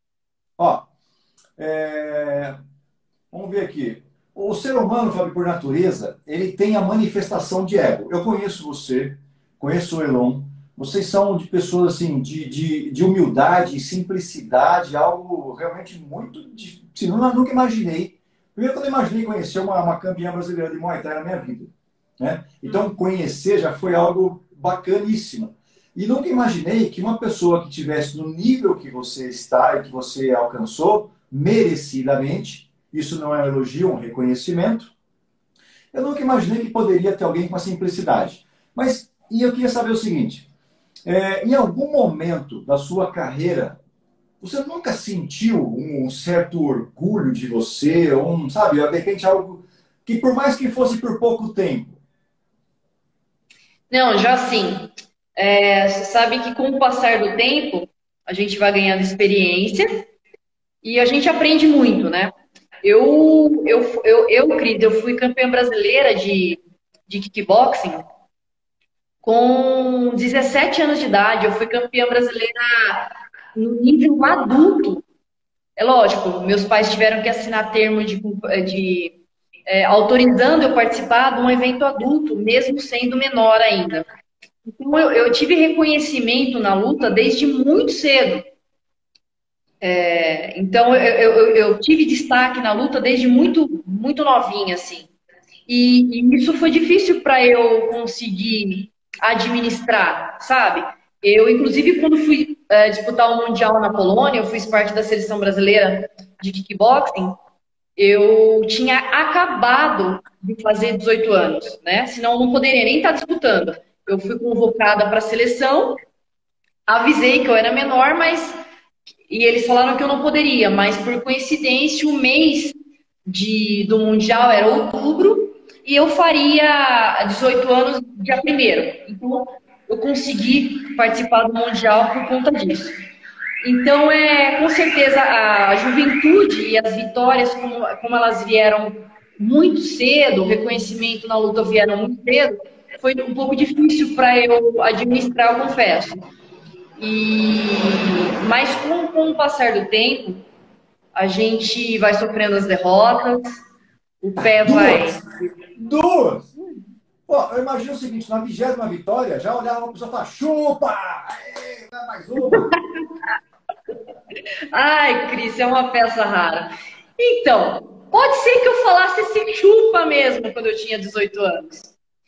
Ó, é... vamos ver aqui. O ser humano, Fábio, por natureza, ele tem a manifestação de ego. Eu conheço você, conheço o Elon. Vocês são de pessoas assim, de, de, de humildade, simplicidade, algo realmente muito difícil. Eu nunca imaginei. Primeiro, quando eu imaginei conhecer uma, uma campeã brasileira de Muay Thai na minha vida. Né? Então, conhecer já foi algo bacaníssimo. E nunca imaginei que uma pessoa que estivesse no nível que você está e que você alcançou, merecidamente, isso não é um elogio, um reconhecimento, eu nunca imaginei que poderia ter alguém com a simplicidade. Mas, e eu queria saber o seguinte, é, em algum momento da sua carreira, você nunca sentiu um certo orgulho de você, um, sabe, de repente algo que por mais que fosse por pouco tempo? Não, já sim. É, você sabe que com o passar do tempo, a gente vai ganhando experiência e a gente aprende muito, né? Eu, eu, eu, eu, Cris, eu fui campeã brasileira de, de kickboxing com dezessete anos de idade. Eu fui campeã brasileira no nível adulto. É lógico, meus pais tiveram que assinar termo de, de é, autorizando eu participar de um evento adulto, mesmo sendo menor ainda. Então, eu, eu tive reconhecimento na luta desde muito cedo. É, então, eu, eu, eu tive destaque na luta desde muito, muito novinha, assim. E, e isso foi difícil para eu conseguir administrar, sabe? Eu, inclusive, quando fui é, disputar o Mundial na Polônia, eu fiz parte da seleção brasileira de kickboxing, eu tinha acabado de fazer dezoito anos, né? Senão eu não poderia nem estar disputando. Eu fui convocada para a seleção, avisei que eu era menor, mas e eles falaram que eu não poderia, mas por coincidência o mês de, do Mundial era outubro e eu faria dezoito anos dia primeiro. Então eu consegui participar do Mundial por conta disso. Então, é, com certeza, a juventude e as vitórias, como, como elas vieram muito cedo, o reconhecimento na luta vieram muito cedo, foi um pouco difícil para eu administrar, eu confesso. E, mas com, com o passar do tempo, a gente vai sofrendo as derrotas, o pé vai... Duas! Duas! Pô, eu imagino o seguinte, na vigésima vitória, já olhava uma pessoa e falava, chupa! Aê, dá mais uma! Ai, Cris, é uma peça rara. Então, pode ser que eu falasse esse chupa mesmo quando eu tinha dezoito anos.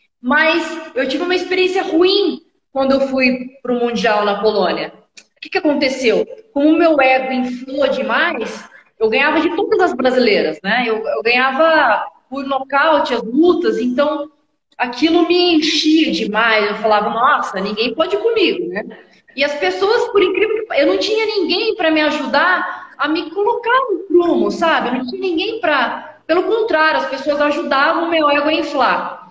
Mas eu tive uma experiência ruim quando eu fui para o Mundial na Polônia. O que, que aconteceu? Como o meu ego inflou demais, eu ganhava de todas as brasileiras, né? Eu, eu ganhava por nocaute as lutas, então aquilo me enchia demais. Eu falava, nossa, ninguém pode ir comigo, né? E as pessoas, por incrível que eu não tinha ninguém para me ajudar a me colocar no prumo, sabe? Eu não tinha ninguém para. Pelo contrário, as pessoas ajudavam o meu ego a inflar.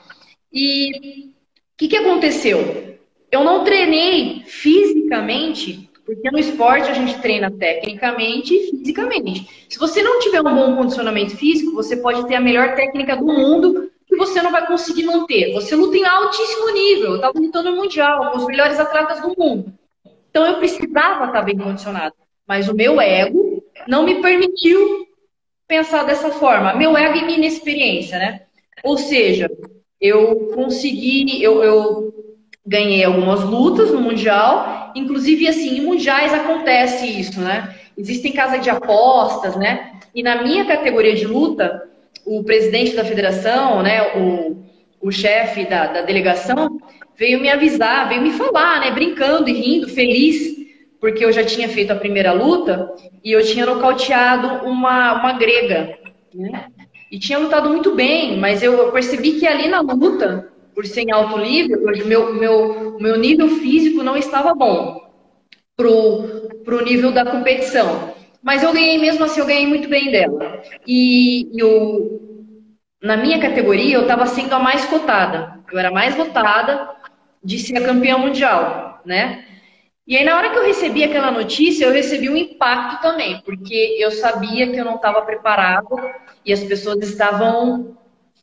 E o que, que aconteceu? Eu não treinei fisicamente, porque no esporte a gente treina tecnicamente e fisicamente. Se você não tiver um bom condicionamento físico, você pode ter a melhor técnica do mundo que você não vai conseguir manter. Você luta em altíssimo nível. Eu estava lutando no Mundial com os melhores atletas do mundo. Então eu precisava estar bem condicionado. Mas o meu ego não me permitiu pensar dessa forma. Meu ego e minha inexperiência, né? Ou seja, eu consegui, eu, eu ganhei algumas lutas no Mundial, inclusive assim, em mundiais acontece isso, né? Existem casas de apostas, né? E na minha categoria de luta, o presidente da federação, né, o, o chefe da, da delegação, veio me avisar, veio me falar, né, brincando e rindo, feliz, porque eu já tinha feito a primeira luta e eu tinha nocauteado uma, uma grega, né? E tinha lutado muito bem, mas eu percebi que ali na luta, por ser em alto nível, o meu, meu, meu nível físico não estava bom pro, pro nível da competição. Mas eu ganhei mesmo assim, eu ganhei muito bem dela. E eu, na minha categoria, eu estava sendo a mais cotada. Eu era mais votada de ser a campeã mundial, né? E aí, na hora que eu recebi aquela notícia, eu recebi um impacto também, porque eu sabia que eu não estava preparado e as pessoas estavam...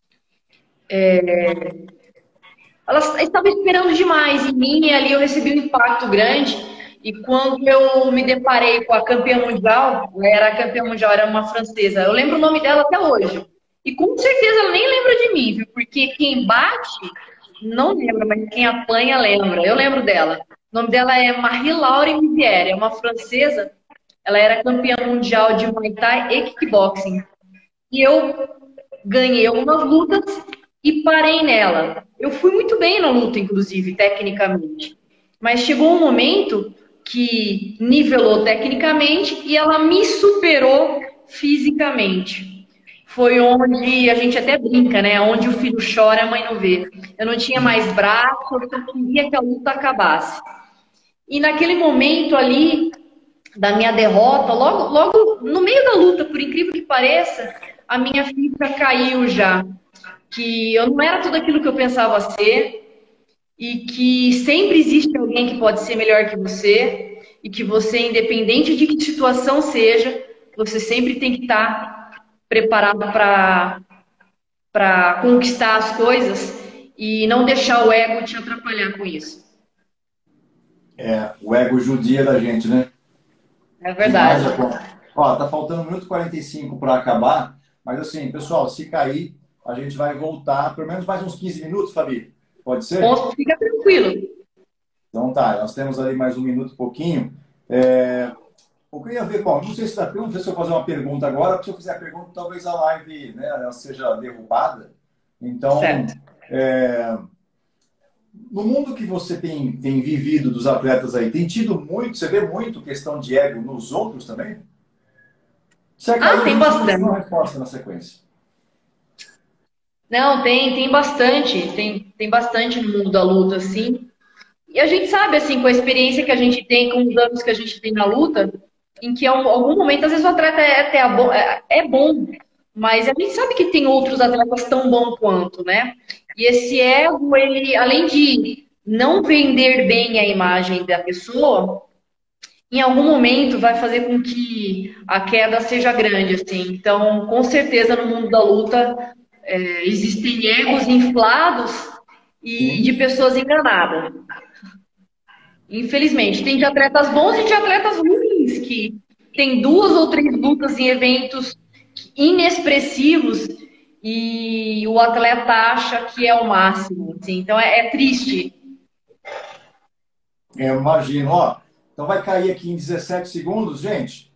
É, elas estavam esperando demais em mim e ali eu recebi um impacto grande. E quando eu me deparei com a campeã mundial, era a campeã mundial, era uma francesa, eu lembro o nome dela até hoje. E com certeza ela nem lembra de mim, viu? Porque quem bate não lembra, mas quem apanha lembra. Eu lembro dela. O nome dela é Marie-Laure Mivière, é uma francesa. Ela era campeã mundial de Muay Thai e Kickboxing. E eu ganhei algumas lutas e parei nela. Eu fui muito bem na luta, inclusive, tecnicamente. Mas chegou um momento que nivelou tecnicamente e ela me superou fisicamente. Foi onde a gente até brinca, né? Onde o filho chora, a mãe não vê. Eu não tinha mais braço, eu só queria que a luta acabasse. E naquele momento ali da minha derrota, logo, logo no meio da luta, por incrível que pareça, a minha ficha caiu já. Que eu não era tudo aquilo que eu pensava ser e que sempre existe alguém que pode ser melhor que você e que você, independente de que situação seja, você sempre tem que estar preparado para para conquistar as coisas e não deixar o ego te atrapalhar com isso. É, o ego judia da gente, né? É verdade. Demais, ó, tá faltando um minuto e quarenta e cinco para acabar, mas assim, pessoal, se cair, a gente vai voltar pelo menos mais uns quinze minutos, Fabi. Pode ser? Bom, fica tranquilo. Então tá, nós temos ali mais um minuto e pouquinho. É... Eu queria ver, bom, não sei se dá tempo, não sei se eu vou fazer uma pergunta agora, porque se eu fizer a pergunta, talvez a live, né, ela seja derrubada. Então, é... no mundo que você tem, tem vivido dos atletas aí, tem tido muito, você vê muito questão de ego nos outros também? Você ah, tem bastante. Uma resposta na sequência. Não, tem, tem bastante, tem, tem bastante no mundo da luta, assim. E a gente sabe, assim, com a experiência que a gente tem, com os anos que a gente tem na luta, em que em algum momento, às vezes o atleta é, até é, é bom, mas a gente sabe que tem outros atletas tão bons quanto, né? E esse ego, ele, além de não vender bem a imagem da pessoa, em algum momento vai fazer com que a queda seja grande, assim. Então, com certeza, no mundo da luta, é, existem egos inflados e de pessoas enganadas. Infelizmente, tem de atletas bons e de atletas ruins, que tem duas ou três lutas em eventos inexpressivos e o atleta acha que é o máximo, assim. Então é, é triste. Eu imagino, ó. Então vai cair aqui em dezessete segundos, gente.